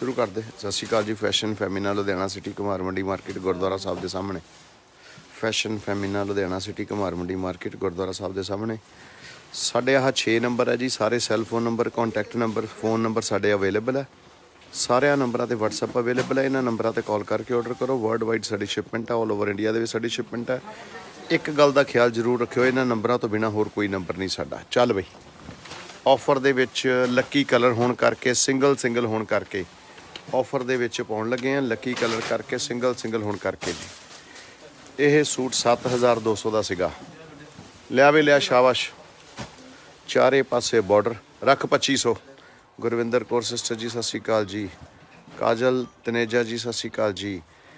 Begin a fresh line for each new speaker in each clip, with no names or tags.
शुरू कर दे। सत श्री अकाल जी। Fashion फैमिना Ludhiana city Kumar Mandi market gurdwara साहब के सामने। Fashion फैमिना Ludhiana city Kumar Mandi market gurdwara साहब के सामने। साढ़े आह 6 नंबर है जी। सारे cellphone number contact number phone number साढ़े अवेलेबल है। सारे नंबरों पर वट्सअप अवेलेबल है। इन्होंने नंबरों पर कॉल करके ऑर्डर करो। वर्ल्ड वाइड साड़ी शिपमेंट है। ऑल ओवर इंडिया के भी साड़ी शिपमेंट है। एक गल का ख्याल जरूर रखियो, इन्होंने नंबरों तो बिना होर कोई नंबर नहीं साडा। चल बई ऑफर दे विच लक्की कलर होने करके सिंगल होने करके ऑफर दे विच पाउण लगे हैं। लक्की कलर करके सिंगल होने करके जी यह सूट 7200 का सीगा। लिया भी लिया शाबाश। चारे पासे बॉर्डर रख 2500। गुरविंदर कौर सिस्टर जी सत श्री अकाल जी। काजल तनेजा जी सत श्री अकाल जी।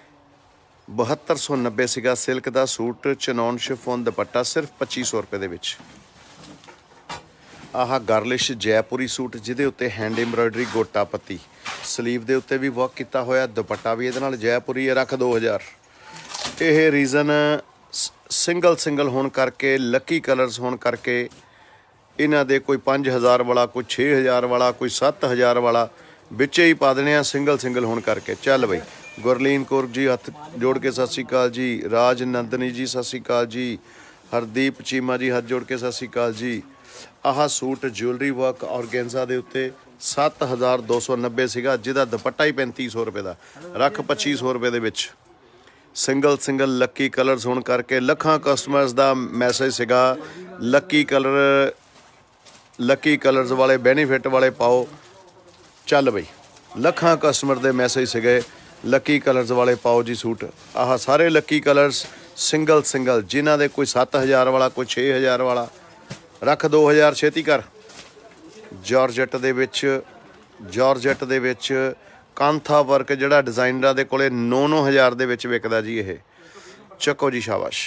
7290 सीगा सिल्क का सूट चनौन शिफोन दुपट्टा सिर्फ 2500 रुपये दे विच। आह गर्लिश जयपुरी सूट जिहदे उत्ते हैंड एम्ब्रॉयडरी गोटा पत्ती स्लीव दे उत्ते भी वर्क किया होया। दुपट्टा भी इहदे नाल जयपुरी है। रख 2000। यह रीज़न सिंगल होने करके लकी कलर्स होने करके इन्हां दे कोई 5000 वाला कोई 6000 वाला कोई 7000 वाला बिचे ही पा देने सिंगल होने करके। चल बई गुरलीन कौर जी हथ जोड़ के सत श्री अकाल जी। राज नंदनी जी सत श्री अकाल जी। हरदीप चीमा जी हथ जोड़ के सत श्री अकाल जी। आह सूट ज्वेलरी वर्क ऑर्गेन्जा के उत्ते 7290 सीगा जिहदा दुपट्टा ही 3500 रुपये का। रख 2500 रुपये दे विच। सिंगल लक्की कलर्स होने करके लखां कस्टमर्स का मैसेज सीगा लक्की कलर्स वाले बेनीफिट वाले पाओ। चल बई लखां कस्टमर के मैसेज सीगे लक्की कलर्स वाले पाओ जी सूट। आह सारे लक्की कलर्स सिंगल जिन्हां दे कोई 7000 वाला कोई 6000 वाला। रख 2000 छेती कर। जॉर्जेट दे विच कांथा वर्क जिहड़ा डिजाइनर दे कोले 9-9000 दे विच विकदा जी। ये चको जी शाबाश।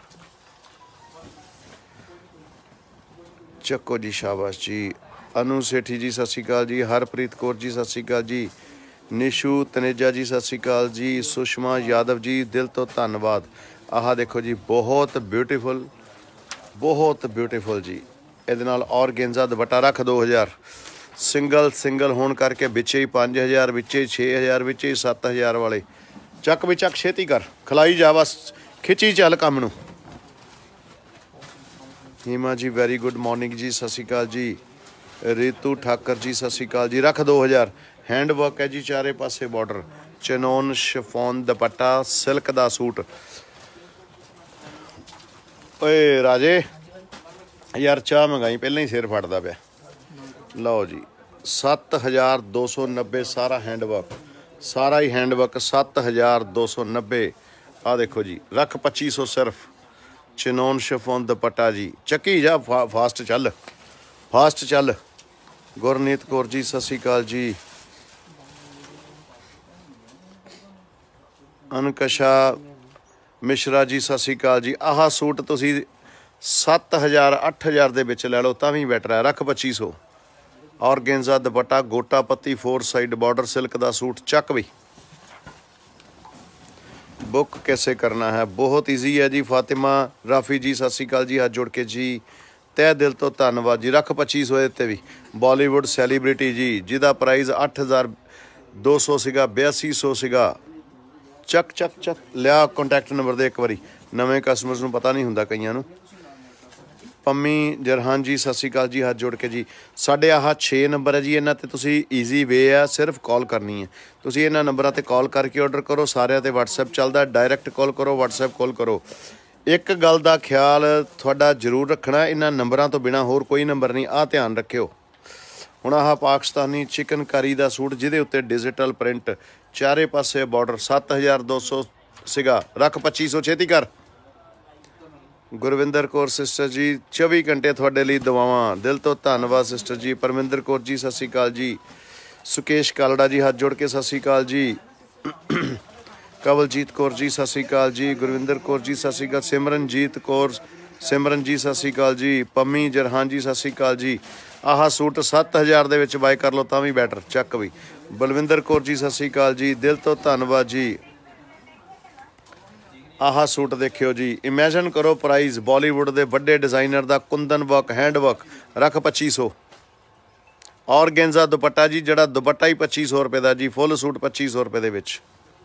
चको जी शाबाश जी। अनु सेठी जी सत श्री अकाल जी। हरप्रीत कौर जी सत श्री अकाल जी। निशू तनेजा जी सत श्री अकाल जी। सुषमा यादव जी दिल तो धन्नवाद। आह देखो जी बहुत ब्यूटीफुल जी। ये ऑर्गेन्जा दुपट्टा रख 2000। सिंगल होने करके बिचे ही 5000 बिचे 6000 बिचे 7000 वाले। चक भी चक छेती कर खिलाई जा बस खिची चल काम नू। Heema ji very good morning जी सत श्री अकाल जी। रितू ठाकर जी सत श्री अकाल जी। रख 2000। हैंड वर्क है जी चारे पासे border chinon chiffon dupatta silk का सूट। ओए राजे यार चाह मंगाई पहले ही सिर फटदा पिया। लो जी 7290 सारा ही हैंड वर्क 7290। आ देखो जी रख 2500 सिर्फ। चिनौन शिफोन दुपट्टा जी चक्की जा फास्ट चल। गुरनीत कौर जी सत श्री अकाल जी। अनकशा मिश्रा जी सत श्री अकाल जी। आह सूट तुसी 7000-8000 दे विच लै लो तां भी बैटर है। रख 2500। ऑर्गेन्जा दुपट्टा gota patti 4 side border silk का सूट। चक भी बुक कैसे करना है बहुत ईजी है जी। फातिमा राफी जी सत श्री अकाल जी हाथ जोड़ के जी तह दिल तो धन्नवाद जी। रख 2500 इत्ते भी। बॉलीवुड सैलीब्रिटी जी जिहदा प्राइस 8200 सीगा 8200 सीगा। चक लिया कॉन्टैक्ट नंबर दे एक बारी। नवे कस्टमर्स नूं पता नहीं हुंदा कईयां नूं। पम्मी जरहान जी सत श्री अकाल जी हाथ जोड़ के जी। साढ़े आह 6 नंबर है जी। इन्हां ते तुसी ईजी वे है सिर्फ कॉल करनी है। तुसी इन्हां नंबरां ते कॉल करके ऑर्डर करो। सारिਆਂ ते WhatsApp चलदा डायरैक्ट कॉल करो WhatsApp कॉल करो। एक गल का ख्याल तुहाडा जरूर रखना इन्हां नंबरां तो बिना होर कोई नंबर नहीं। आ ध्यान रखियो। हुण आह पाकिस्तानी चिकनकारी का सूट जिहदे उत्ते डिजिटल प्रिंट चारे पासे बॉर्डर 7200 सीगा। रख 2500 छेती कर। गुरविंदर कौर सिस्टर जी 24 घंटे थोड़े लिए दुआवां दिल तो धन्नवाद सिस्टर जी। परमिंदर कौर जी सत श्री अकाल जी। सुकेश कालड़ा जी हाथ जोड़ के सत श्री अकाल जी। कवलजीत कौर जी सत श्री अकाल जी। गुरविंदर कौर जी सत श्री अकाल। सिमरन जी सत श्री अकाल जी। पम्मी जरहान जी सत श्री अकाल जी। आह सूट 7000 दे विच बाय कर लो तां भी बैटर। चक भी। बलविंदर कौर जी सत श्री अकाल जी दिल तो धन्नवाद जी। आह सूट देखियो जी इमेजिन करो प्राइस बॉलीवुड के बड़े डिजाइनर का कुंदन वर्क हैंड वर्क। रख 2500। ऑर्गेन्जा दुपट्टा जी, जड़ा दुपट्टा ही 2500 रुपए का जी, फुल सूट 2500 रुपए दे विच।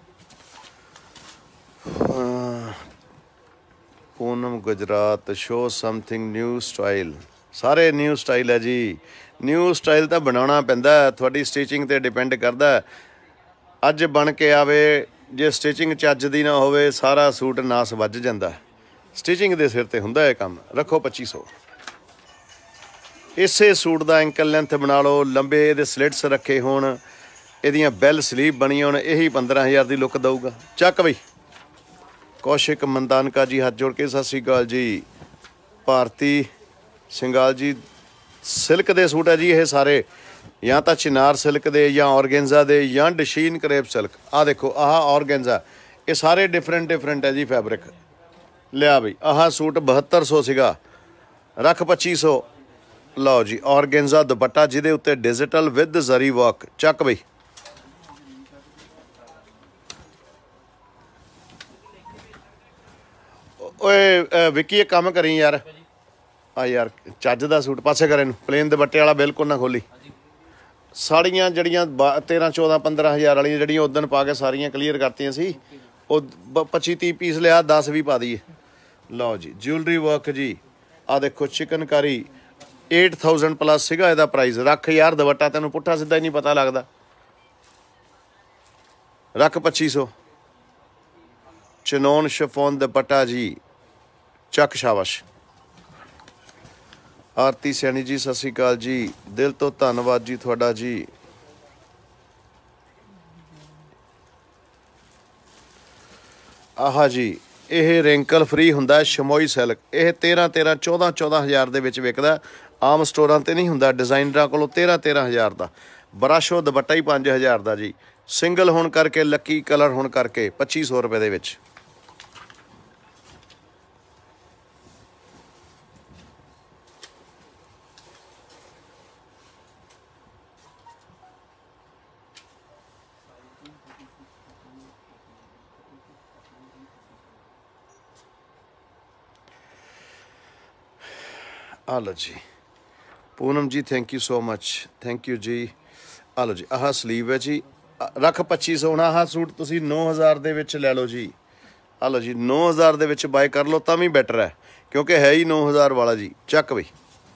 Poonam Gujarat, show something new style. सारे न्यू स्टाइल है जी, न्यू स्टाइल तो बनाना पैंदा, थोड़ी स्टिचिंग ते डिपेंड करदा। अज बन के आवे, जे स्टिचिंग चज दी ना होवे सारा सूट नास वज जांदा। स्टिचिंग दे सिर ते हुंदा है काम। रखो 2500। इसे सूट का एंकल लेंथ बना लो, लंबे ये स्लिट्स रखे होण, इहदियां बैल स्लीव बनी होण, यही 15000 की लुक दूगा। चक बई। कौशिक मंदानका जी हाथ जोड़ के सत श्री अकाल जी। भारती सिंगाल जी, सिल्क दे सूट है जी ये सारे, या तो चिनार सिल्क दे, या ऑर्गेन्जा दे, या डशीन करेप सिल्क। आ देखो आह ऑर्गेन्जा, ये सारे डिफरेंट डिफरेंट है जी फैब्रिक। लिया बई, आह सूट 7200 सीगा, रख 2500। लो जी ऑर्गेन्जा दुपट्टा जिहदे उत्ते डिजिटल विद जरी वर्क। चक बई। ओए विकी एक काम करी यार, आ यार चज का सूट पासे करे, प्लेन दुपट्टे वाला बिल्कुल ना खोली। साड़ियाँ जड़ियाँ 13 14 15 हज़ार वाली जड़ियाँ उदन पा के सारियाँ क्लीयर करतियाँ सी, 25 30 पीस लिया, 10 भी पा दिए। लो जी ज्वेलरी वर्क जी, आ देखो चिकनकारी 8000 प्लस सीगा ਇਹਦਾ प्राइस। रख यार दुपट्टा तेन पुट्ठा सीधा ही नहीं पता लगता। रख 2500। चिनोन शिफोन दुपट्टा जी। चक शाबाश। आरती सैनी जी सत श्री अकाल जी, दिल तो धन्नवाद जी थोड़ा जी। आहा जी यह रिंकल फ्री हुंदा शमोई सिल्क, यह 13 14 हज़ार दे विच विकदा। आम स्टोरां ते नहीं हुंदा, डिजाइनरां कोलों 13 हज़ार का। ब्रशो दुपट्टा ही 5000 का जी, सिंगल होण करके, लकी कलर होण करके 2500 रुपए दे विच। आ लो जी Poonam ji, thank you so much, thank you जी। आ लो जी आह स्लीव है जी, रख 2500। हुण आह सूट तुसीं 9000 दे विच लै लो जी। आ लो जी 9000 दे विच बाय कर लो तां भी बैटर है, क्योंकि है ही 9000 वाला जी। चक बई।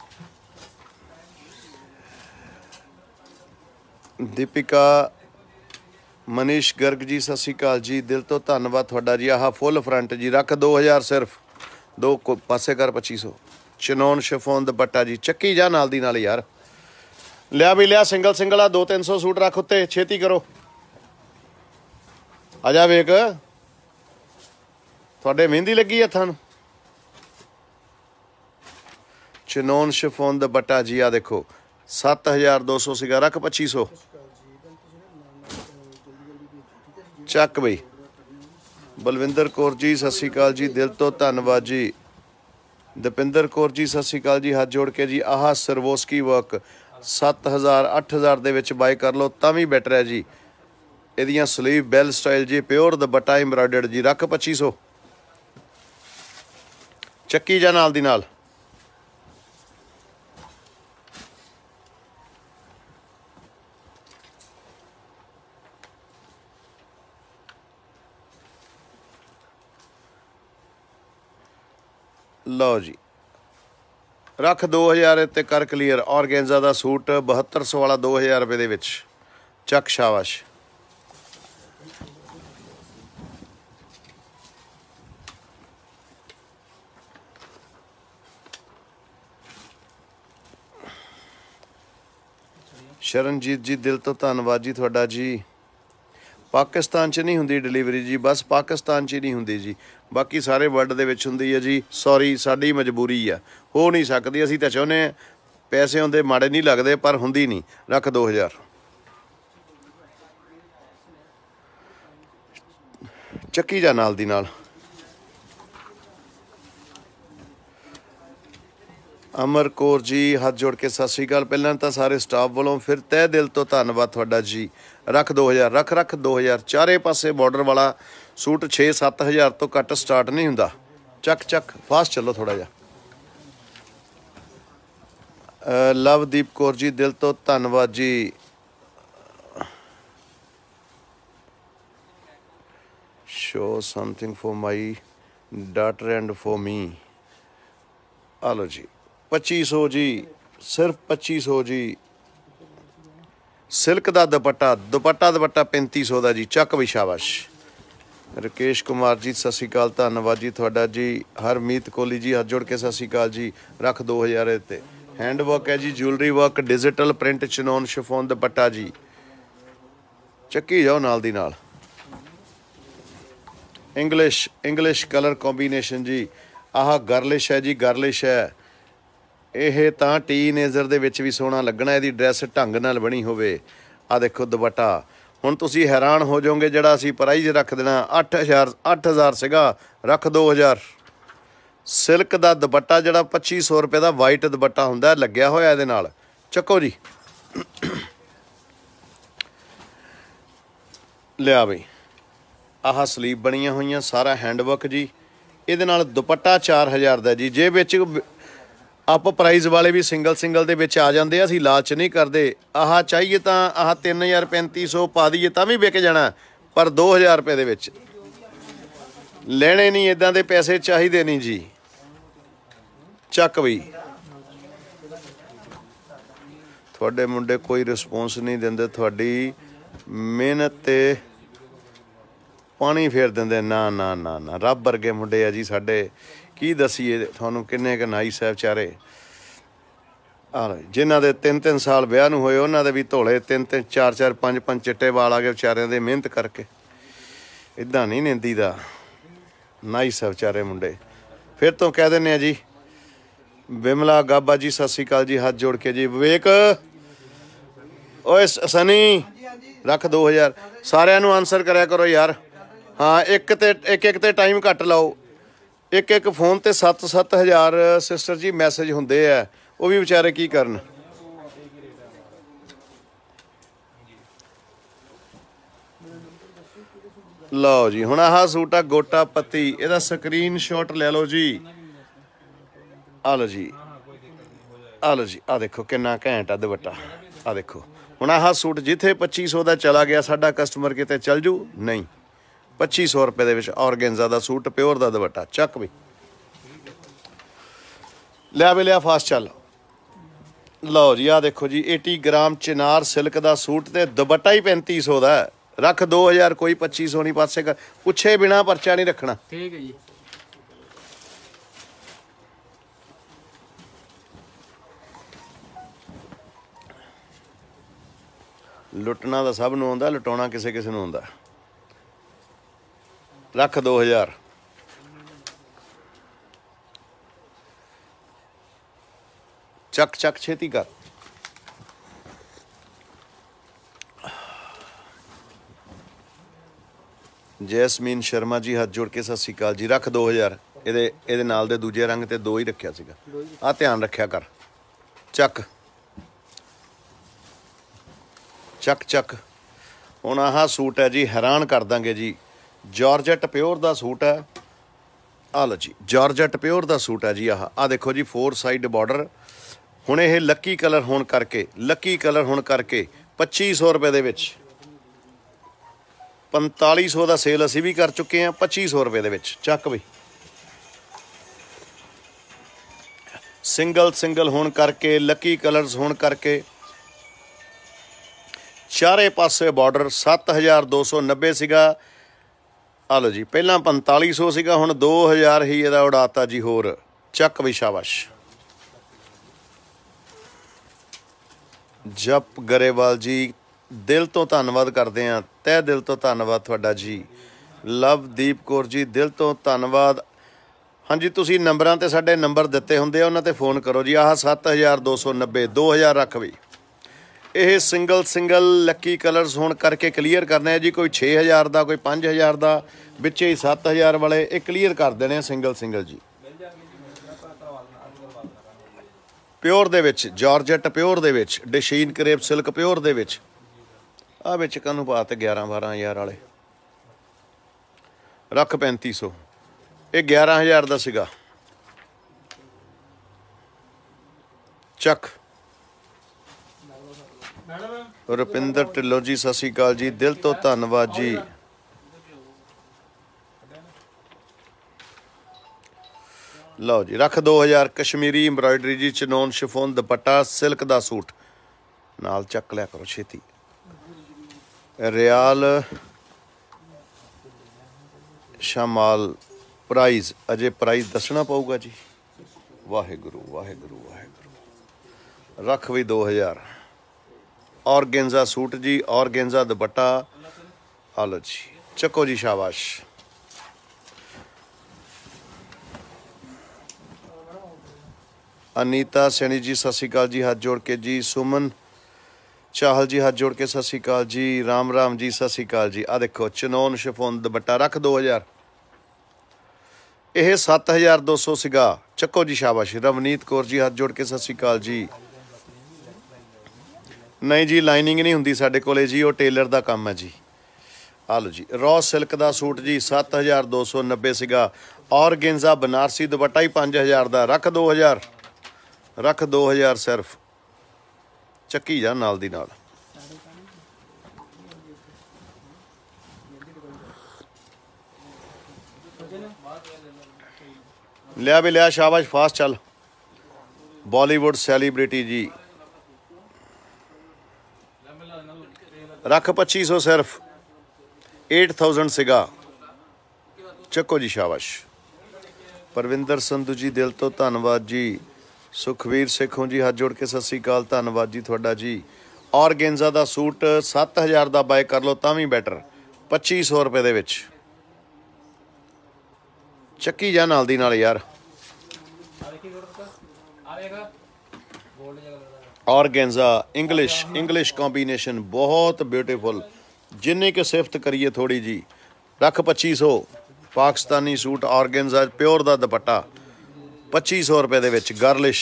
दीपिका मनीष गर्ग जी सत श्री अकाल जी, दिल तो धन्नवाद थोड़ा जी। आह फुल फ्रंट जी, रख 2000 सिर्फ, दो पासे कर 2500। चिनोन शिफोन दुपट्टा जी, चक्की जा नाल दी नाल यार। लिया भी लिया, सिंगल सिंगल आ 200-300 सूट रख उत्ते, छेती करो। आ जा वेख, थोड़े मेहंदी लगी हत्थां नूं। चिनोन शिफोन दुपट्टा जी, आ देखो 7200 सीगा, रख 2500। चक बई। बलविंदर कौर जी सत श्री अकाल जी, दिल तो धन्नवाद जी। दीपिंदर कौर जी सत श्री अकाल जी, हाथ जोड़ के जी। आह सरवोस्की वर्क 7000 8000 दे विच बाय कर लो तां भी बैटर है जी। इहदियां स्लीव बैल स्टाइल जी, प्योर दुपट्टा एम्ब्रॉयडर्ड जी, रख 2500। चक्की जा नाल दी नाल। लो जी रख 2000 ते कर क्लीयर। ऑर्गेन्जा का सूट 7200 वाला 2000 रुपए दे विच। चक शाबाश। शरणजीत जी, दिल तो धन्नवाद जी थोड़ा जी। पाकिस्तान च नहीं हुंदी डिलीवरी जी, बस पाकिस्तान च ही नहीं हुंदी जी, बाकी सारे वर्ल्ड दे विच हुंदी है जी। सॉरी साडी मजबूरी है, हो नहीं सकती। असीं तां चाहुंदे पैसे हुंदे माड़े नहीं लगदे, पर हुंदी नहीं। रख 2000। चक्की जा नाल दी नाल। अमर कौर जी हाथ जोड़ के सत श्री अकाल। पहलां तां सारे स्टाफ वालों फिर तह दिल तो धन्नवाद थोड़ा जी। रख 2000, रख 2000। चारे पासे बॉर्डर वाला सूट 6-7 हज़ार तो घट स्टार्ट नहीं हुंदा। चक चक फास्ट चलो थोड़ा जा। ਲਵਦੀਪ ਕੌਰ ਜੀ ਦਿਲ ਤੋਂ ਧੰਨਵਾਦ ਜੀ। Show something for my daughter and for me. ਆ ਲਓ ਜੀ 2500 ਜੀ, ਸਿਰਫ 2500 ਜੀ। ਸਿਲਕ ਦਾ ਦੁਪੱਟਾ 3500 ਦਾ ਜੀ। ਚੱਕ ਵੀ ਸ਼ਾਬਾਸ਼। ਰਕੇਸ਼ ਕੁਮਾਰ ਜੀ ਸਤਿ ਸ਼੍ਰੀ ਅਕਾਲ, ਧੰਨਵਾਦ ਜੀ ਤੁਹਾਡਾ ਜੀ। ਹਰਮੀਤ ਕੋਹਲੀ ਜੀ ਹੱਥ ਜੋੜ ਕੇ ਸਤਿ ਸ਼੍ਰੀ ਅਕਾਲ ਜੀ। ਰੱਖ 2000 ਤੇ हैंड वर्क है जी, jewellery work, digital print chinon chiffon dupatta जी। चक्की जाओ नाल दी नाल। इंग्लिश कलर कॉम्बीनेशन जी। आह गर्लिश है जी, गर्लिश है। यह तो टीनेजर दे विच भी सोहना लगना, इहदी ड्रैस ढंग नाल बनी होवे। आ देखो दुपट्टा, हुण तुसीं हैरान हो जाओगे। जिहड़ा असीं प्राइज रख देना 8000 सीगा, रख 2000। सिल्क का दुपट्टा जिहड़ा 2500 रुपए का वाइट दुपट्टा हुंदा लग्या होया इहदे नाल। चक्को जी लिया बई। आह स्लीव बनिया हुई, सारा हैंडवर्क जी। इहदे नाल दुपट्टा 4000 का जी। जे विच अप प्राइज वाले भी सिंगल दे विच आ जांदे, असीं लालच नहीं करते। आह चाहिए तो आह 3000 3500 पा दईए तां भी विक जाना, पर 2000 रुपए दे विच लेने नहीं। इदां दे पैसे चाहिए नहीं जी। ਚੱਕ ਵੀ ਤੁਹਾਡੇ ਮੁੰਡੇ ਕੋਈ ਰਿਸਪੌਂਸ ਨਹੀਂ ਦਿੰਦੇ, ਤੁਹਾਡੀ ਮਿਹਨਤ ਤੇ ਪਾਣੀ ਫੇਰ ਦਿੰਦੇ। ਨਾ ਨਾ ਨਾ ਨਾ, ਰੱਬ ਵਰਗੇ ਮੁੰਡੇ ਆ ਜੀ ਸਾਡੇ। ਕੀ ਦਸੀਏ ਤੁਹਾਨੂੰ ਕਿੰਨੇ ਕੁ ਨਾਈਸ ਹੈ ਵਿਚਾਰੇ। ਜਿਨ੍ਹਾਂ ਦੇ 3-3 ਸਾਲ ਵਿਆਹ ਨੂੰ ਹੋਏ, ਉਹਨਾਂ ਦੇ ਵੀ ਧੋਲੇ 3-3 4-4 5-5 ਚਿੱਟੇ ਵਾਲ ਆ ਗਏ ਵਿਚਾਰਿਆਂ ਦੇ, ਮਿਹਨਤ ਕਰਕੇ। ਇੱਦਾਂ ਨਹੀਂ ਨਿੰਦੀ ਦਾ। ਨਾਈਸ ਹੈ ਵਿਚਾਰੇ ਮੁੰਡੇ। ਫਿਰ ਤੋਂ ਕਹਿ ਦਿੰਦੇ ਆ ਜੀ। बिमला गाबा जी सत श्री अकाल जी, हाथ जोड़ के जी। विवेक ओए सनी रख 2000। सारिਆਂ ਨੂੰ आंसर कराया करो यार। हाँ एक ते टाइम घट लाओ। एक फोन ते 7-7 हज़ार सिस्टर जी मैसेज होंदे है, वो भी बेचारे की करन। लो जी हुण आह सूट आ गोटा पत्ती, इहदा स्क्रीन शॉट ले लो जी। आ लो जी, आ लो जी। आ देखो कितना घैंट आ दुपट्टा। आ देखो हुण आह सूट जिथे 2500 का चला गया, साडा कस्टमर किते चल जू नहीं। 2500 रुपए दे विच ऑर्गेन्जा दा सूट, प्योर दा दुपट्टा। चक भी लिया भी लिया, फास्ट चल। लो जी आ देखो जी 80 ग्राम चिनार सिल्क का सूट ते दुपट्टा ही 3500 का। रख 2000, कोई 2500 नहीं पासे कर। पुछे बिना परचा नहीं रखना, ठीक है जी। लुटना तो सब नूं आउंदा, लुटाउणा किसे किसे नूं आउंदा। रख 2000। चक चक छेती कर। जैसमीन शर्मा जी हाथ जोड़ के सत श्री अकाल जी। रख 2000। ਇਹਦੇ ਨਾਲ ਦੇ ਦੂਜੇ ਰੰਗ ਤੇ 2 ਹੀ ਰੱਖਿਆ ਸੀਗਾ। ਆ ਧਿਆਨ ਰੱਖਿਆ ਕਰ। ਚੱਕ ਚੱਕ ਚੱਕ। ਹੁਣ ਆਹ ਸੂਟ ਹੈ ਜੀ, ਹੈਰਾਨ ਕਰ ਦਾਂਗੇ ਜੀ। ਜਾਰਜਟ ਪਿਓਰ ਦਾ ਸੂਟ ਹੈ। ਆ ਲਓ ਜੀ, ਜਾਰਜਟ ਪਿਓਰ ਦਾ ਸੂਟ ਹੈ ਜੀ। ਆਹ ਦੇਖੋ ਜੀ 4 ਸਾਈਡ ਬਾਰਡਰ। ਹੁਣ ਇਹ ਲੱਕੀ ਕਲਰ ਹੋਣ ਕਰਕੇ 2500 ਰੁਪਏ ਦੇ ਵਿੱਚ 4500 ਦਾ ਸੇਲ ਅਸੀਂ ਵੀ ਕਰ ਚੁੱਕੇ ਹਾਂ। 2500 ਰੁਪਏ ਦੇ ਵਿੱਚ ਚੱਕ ਬਈ। ਸਿੰਗਲ ਹੋਣ ਕਰਕੇ, ਲੱਕੀ ਕਲਰਸ ਹੋਣ ਕਰਕੇ, ਚਾਰੇ ਪਾਸੇ ਬਾਰਡਰ। 7290 ਸੀਗਾ। ਆ ਲਓ ਜੀ, ਪਹਿਲਾਂ 4500 ਸੀਗਾ, ਹੁਣ 2000 ਹੀ ਇਹਦਾ ਉਡਾਤਾ ਜੀ ਹੋਰ। ਚੱਕ ਵੀ ਸ਼ਾਬਾਸ਼। ਜਪ ਗਰੇਵਾਲ ਜੀ ਦਿਲ ਤੋਂ ਧੰਨਵਾਦ ਕਰਦੇ ਹਾਂ, ਤਹਿ ਦਿਲ ਤੋਂ ਧੰਨਵਾਦ ਤੁਹਾਡਾ ਜੀ। ਲਵਦੀਪ ਕੌਰ ਜੀ ਦਿਲ ਤੋਂ ਧੰਨਵਾਦ। ਹਾਂਜੀ ਤੁਸੀਂ ਨੰਬਰਾਂ 'ਤੇ ਸਾਡੇ ਨੰਬਰ ਦਿੱਤੇ ਹੁੰਦੇ ਆ, ਉਹਨਾਂ 'ਤੇ ਫ਼ੋਨ ਕਰੋ ਜੀ। ਆਹ 7290 2000 ਰੱਖ ਬਈ। ਇਹ ਸਿੰਗਲ ਲੱਕੀ ਕਲਰਸ ਹੋਣ ਕਰਕੇ ਕਲੀਅਰ ਕਰਨੇ ਆ ਜੀ। ਕੋਈ 6000 ਦਾ, ਕੋਈ 5000 ਦਾ, ਵਿੱਚੇ ਹੀ 7000 ਵਾਲੇ, ਇਹ ਕਲੀਅਰ ਕਰ ਦੇਣੇ ਆ ਸਿੰਗਲ ਜੀ। ਪਿਓਰ ਦੇ ਵਿੱਚ, ਜਾਰਜਟ ਪਿਓਰ ਦੇ ਵਿੱਚ, ਡਸ਼ੀਨ ਕਰੇਪ ਸਿਲਕ ਪਿਓਰ ਦੇ ਵਿੱਚ। ਆਹ ਵਿੱਚ ਕਾਹਨੂੰ ਪਾ ਤੇ 11-12000 ਵਾਲੇ। ਰੱਖ 3500। ਇਹ 11000 ਦਾ ਸੀਗਾ। ਚੱਕ रुपिंदर ढिल्लों जी सत श्री अकाल जी, दिल तो धन्नवाद जी। लो जी रख 2000। कश्मीरी एम्ब्रॉयडरी जी, चनोन शिफोन दुपट्टा, सिल्क दा सूट नाल चक लिया करो छेती। रियाल शामाल प्राइज अजे प्राइज दसना पऊगा जी। वाहेगुरु वाहेगुरु वाहेगुरु। रख भी 2000। ऑर्गेंजा सूट जी, ऑर्गेंजा दुपट्टा। आलो जी चको जी शाबाश। अनीता सैनी जी सत श्री अकाल जी, हाथ जोड़ के जी। सुमन चाहल जी हाथ जोड़ के सत श्री अकाल जी। राम राम जी सत श्री अकाल जी। आ देखो चनोन शिफोन दुपट्टा रख 2000। यह 7200 सीगा। चको जी शाबाश। रवनीत कौर जी हाथ जोड़ के सत श्री अकाल जी। नहीं जी लाइनिंग नहीं होंगी साडे कोले जी, वो टेलर का काम है जी। आ लो जी रॉ सिल्क का सूट जी 7290 सीगा। ऑर्गेंजा बनारसी दुपट्टा ही 5000 का। रख 2000। रख 2000 सिर्फ। चक्की जा नाल दी नाल। लिया भी लिया शाबाश फास्ट चल। बॉलीवुड सैलीब्रिटी जी रख 2500 सिर्फ। 8000 सीगा। चको जी शाबाश। परविंदर संधू जी दिल तो धन्नवाद जी। सुखवीर सिखों जी हाथ जोड़ के सत श्री अकाल, धन्नवाद जी थोड़ा जी। ऑर्गेंजा का सूट 7000 का बाय कर लो तां भी बैटर। 2500 रुपए दे विच। चक्की जा नाल दी नाल यार। ऑर्गेंजा इंग्लिश कॉम्बीनेशन बहुत ब्यूटीफुल। जिन्नी कि सिफत करिए थोड़ी जी। रख 2500। पाकिस्तानी सूट ऑर्गेंजा प्योर का दुपट्टा 2500 रुपए दे विच। गर्लिश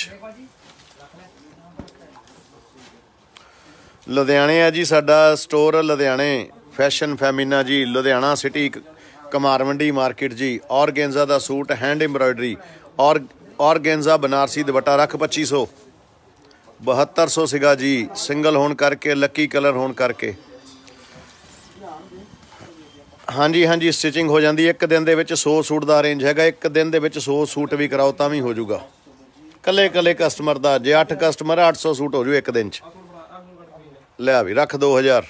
लुधियाने है जी साडा स्टोर। लुधियाने फैशन फैमिना जी, लुधियाना सिटी कमार मंडी मार्केट जी। ऑर्गेंजा का suit hand embroidery. Organza Banarasi dupatta रख 2500। 7200 सीगा जी। सिंगल होने करके लकी कलर होने करके। हाँ जी हाँ जी स्टिचिंग हो जाती। एक दिन दे विच 100 सूट का अरेंज है। एक दिन दे विच 100 सूट भी कराओ तां भी हो जूगा। कले कले कस्टमर का जे 8 कस्टमर 800 सूट हो जू एक दिन च। लिया भी रख 2000।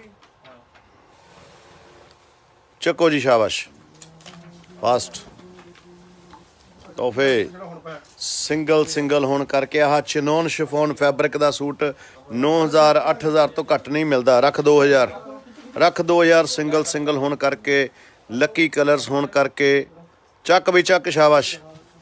चको जी शाबाश फास्ट। तोहफे सिंगल होने करके आह चिनोन शिफोन फैब्रिक का सूट 9000 8000 तो घट नहीं मिलता। रख 2000। रख 2000 सिंगल होने करके लकी कलर्स होने करके। चक भी चक शाबाश।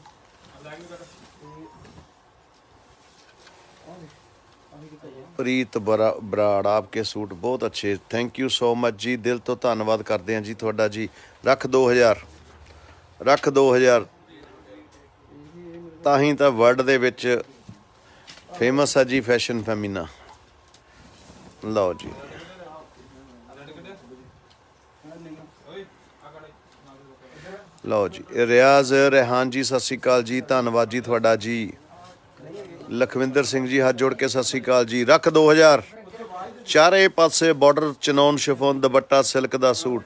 प्रीत बराड़ आपके सूट बहुत अच्छे, थैंक यू सो मच जी। दिल तो धन्नवाद करते हैं जी थोड़ा जी। रख 2000। रख 2000। ताही तो वर्ल्ड दे विच फेमस है जी फैशन फैमिना। लो जी लो जी रियाज रेहान जी सत श्री अकाल जी, धन्नवाद जी थोड़ा जी। लखविंदर सिंह जी हाथ जोड़ के सत श्री अकाल जी। रख 2000। चारे पासे border chinon chiffon dupatta silk का सूट।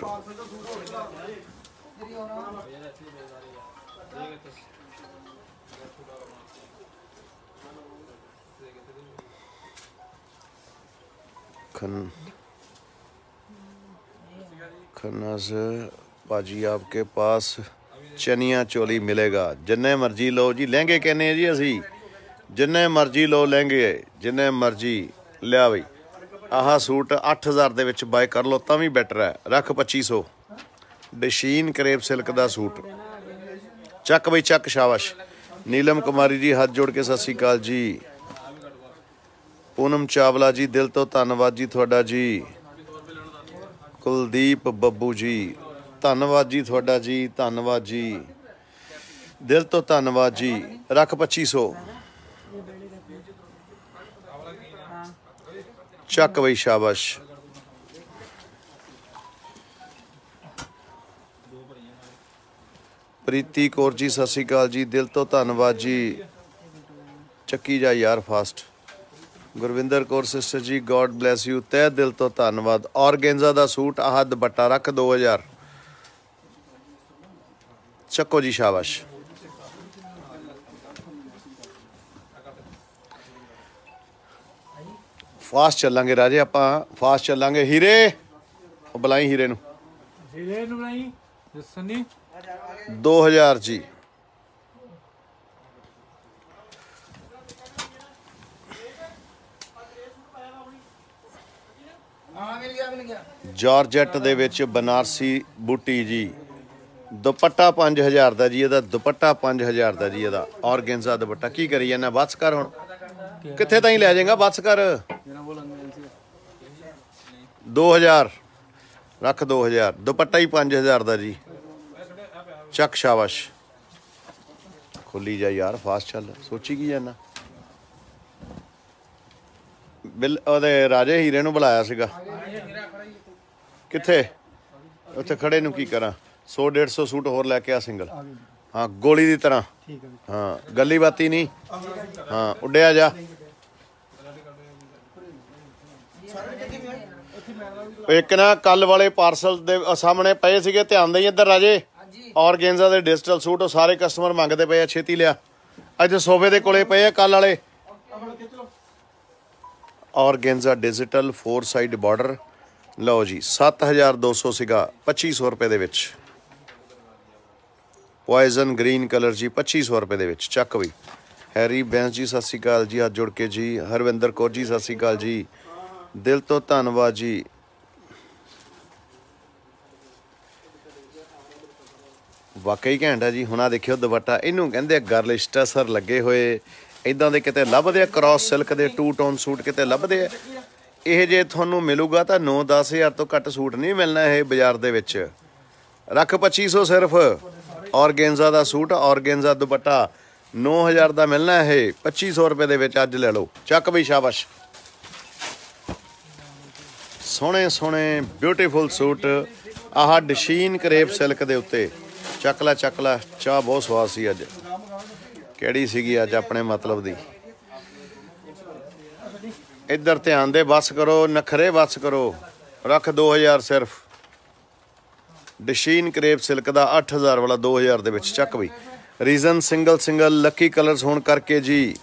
खन्नास पाजी आपके पास चनिया चोली मिलेगा। जिन्ने मर्जी लो जी। लहंगे कहने जी असी जिन्ने मर्जी लो लहंगे जिन्ने मर्जी। लिया बई आह सूट 8000 दे विच बाय कर लो तां भी बैटर है। रख 2500। डशीन करेब सिल्क का सूट। चक बई चक शाबाश। नीलम कुमारी जी हाथ जोड़ के सत श्री अकाल जी। पूनम चावला जी दिल तो धन्नवाद जी थोड़ा जी। कुलदीप बब्बू जी धन्नवाद जी थोड़ा जी। धन्नवाद जी दिल तो धन्नवाद जी। रख 2500। चक बई शाबाश। प्रीति कौर जी सत श्री अकाल जी। दिल तो धन्नवाद जी। चक्की जा यार फास्ट। ਗੁਰਵਿੰਦਰ ਕੌਰ ਸਿਸਟਰ ਜੀ ਗॉड ਬਲੈਸ ਯੂ, ਤਹਿ ਦਿਲ ਤੋਂ ਧੰਨਵਾਦ। ਔਰਗेन्जा ਦਾ ਸੂਟ, ਆਹ ਦੁਪੱਟਾ ਰੱਖ 2000। ਚੱਕੋ ਜੀ, ਸ਼ਾਬਾਸ਼। ਫਾਸਟ ਚੱਲਾਂਗੇ ਰਾਜੇ, ਆਪਾਂ ਫਾਸਟ ਚੱਲਾਂਗੇ। ਹੀਰੇ ਬੁਲਾਈ, ਹੀਰੇ ਨੂੰ
ਬੁਲਾਈ।
2000 ਜੀ। ਜਾਰਜੈਟ ਦੇ ਵਿੱਚ ਬਨਾਰਸੀ ਬੂਟੀ ਜੀ। ਦੁਪੱਟਾ 5000 ਦਾ ਜੀ ਇਹਦਾ, ਦੁਪੱਟਾ 5000 ਦਾ ਜੀ ਇਹਦਾ। ਔਰਗेन्जा ਦੁਪੱਟਾ। ਕੀ ਕਰੀ ਜਾਂਦਾ? ਬੱਸ ਕਰ ਹੁਣ, ਕਿੱਥੇ ਤਾਈਂ ਲੈ ਜਾਏਗਾ? ਬੱਸ ਕਰ। 2000 ਰੱਖ, 2000। ਦੁਪੱਟਾ ਹੀ 5000 ਦਾ ਜੀ। ਚੱਕ, ਸ਼ਾਬਾਸ਼। ਖੁੱਲੀ ਜਾ ਯਾਰ, ਫਾਸਟ ਚੱਲ। ਸੋਚੀ ਕੀ ਜਾਂਦਾ? ਬਿੱਲ ਉਹਦੇ ਰਾਜੇ ਹੀਰੇ ਨੂੰ ਬੁਲਾਇਆ ਸੀਗਾ। ਕਿੱਥੇ? ਉੱਥੇ ਖੜੇ ਨੂੰ ਕੀ ਕਰਾਂ? 100-150 ਸੂਟ ਹੋਰ ਲੈ ਕੇ ਆ ਸਿੰਗਲ। ਹਾਂ, ਗੋਲੀ ਦੀ ਤਰ੍ਹਾਂ। ਹਾਂ, ਗੱਲੀ ਬਾਤੀ ਨਹੀਂ। ਹਾਂ, ਉੱਡਿਆ ਜਾ। ਇੱਕ ਨਾ ਕੱਲ ਵਾਲੇ ਪਾਰਸਲ ਦੇ ਸਾਹਮਣੇ ਪਏ ਸੀਗੇ, ਧਿਆਨ ਦੇਈ ਇੱਧਰ ਰਾਜੇ। ਔਰਗेन्जा ਦੇ ਡਿਜੀਟਲ ਸੂਟ, ਉਹ ਸਾਰੇ ਕਸਟਮਰ ਮੰਗਦੇ ਪਏ ਆ, ਛੇਤੀ ਲਿਆ। ਅੱਜ ਸੋਫੇ ਦੇ ਕੋਲੇ ਪਏ ਆ ਕੱਲ ਵਾਲੇ। Organza digital 4 side border. ਲਓ ਜੀ, 7200 ਸੀਗਾ, 2500 ਰੁਪਏ ਦੇ ਵਿੱਚ। ਪੋਇਜ਼ਨ ਗ੍ਰੀਨ ਕਲਰ ਜੀ, 2500 ਰੁਪਏ ਦੇ ਵਿੱਚ। ਚੱਕ ਵੀ। ਹੈਰੀ ਬੈਂਸ ਜੀ ਸਤਿ ਸ਼੍ਰੀ ਅਕਾਲ ਜੀ, ਹੱਥ ਜੁੜ ਕੇ ਜੀ। ਹਰਵਿੰਦਰ ਕੌਰ ਜੀ ਸਤਿ ਸ਼੍ਰੀ ਅਕਾਲ ਜੀ, ਦਿਲ ਤੋਂ ਧੰਨਵਾਦ ਜੀ। ਵਾਕਈ ਘੈਂਟ ਹੈ ਜੀ। ਹੁਣ ਆ ਦੇਖਿਓ ਦੁਪੱਟਾ, ਇਹਨੂੰ ਕਹਿੰਦੇ ਆ ਗਰਲਿਸ਼ ਟਸਰ ਲੱਗੇ ਹੋਏ। ਇੱਦਾਂ ਦੇ ਕਿਤੇ ਲੱਭਦੇ ਆ, ਕ੍ਰਾਸ ਸਿਲਕ ਦੇ 2 ਟੋਨ ਸੂਟ ਕਿਤੇ ਲੱਭਦੇ ਆ। ਇਹ ਜੇ ਤੁਹਾਨੂੰ ਮਿਲੂਗਾ ਤਾਂ 9-10 ਹਜ਼ਾਰ ਤੋਂ ਘੱਟ ਸੂਟ ਨਹੀਂ ਮਿਲਣਾ ਇਹ ਬਾਜ਼ਾਰ ਦੇ ਵਿੱਚ। ਰੱਖ 2500 ਸਿਰਫ। ਔਰਗेन्जा ਦਾ ਸੂਟ, ਔਰਗेन्जा ਦੁਪੱਟਾ 9000 ਦਾ ਮਿਲਣਾ ਇਹ 2500 ਰੁਪਏ ਦੇ ਵਿੱਚ। ਅੱਜ ਲੈ ਲਓ। ਚੱਕ ਵੀ, ਸ਼ਾਬਾਸ਼। ਸੋਹਣੇ ਸੋਹਣੇ ਬਿਊਟੀਫੁਲ ਸੂਟ। ਆਹ ਡਸ਼ੀਨ ਕਰੇਪ ਸਿਲਕ ਦੇ ਉੱਤੇ। ਚੱਕ ਲੈ, ਚੱਕ ਲੈ। ਚਾਹ ਬਹੁਤ ਸਵਾਦ ਸੀ ਅੱਜ। ਕਿਹੜੀ ਸੀਗੀ ਅੱਜ ਆਪਣੇ ਮਤਲਬ ਦੀ? ਇੱਧਰ ਧਿਆਨ ਦੇ, ਬੱਸ ਕਰੋ ਨਖਰੇ, ਬੱਸ ਕਰੋ। ਰੱਖ 2000 ਸਿਰਫ। ਡਸ਼ੀਨ ਕਰੇਪ ਸਿਲਕ ਦਾ 8000 ਵਾਲਾ 2000 ਦੇ ਵਿੱਚ। ਚੱਕ ਵੀ। ਰੀਜ਼ਨ ਸਿੰਗਲ ਲੱਕੀ ਕਲਰਸ ਹੋਣ ਕਰਕੇ ਜੀ।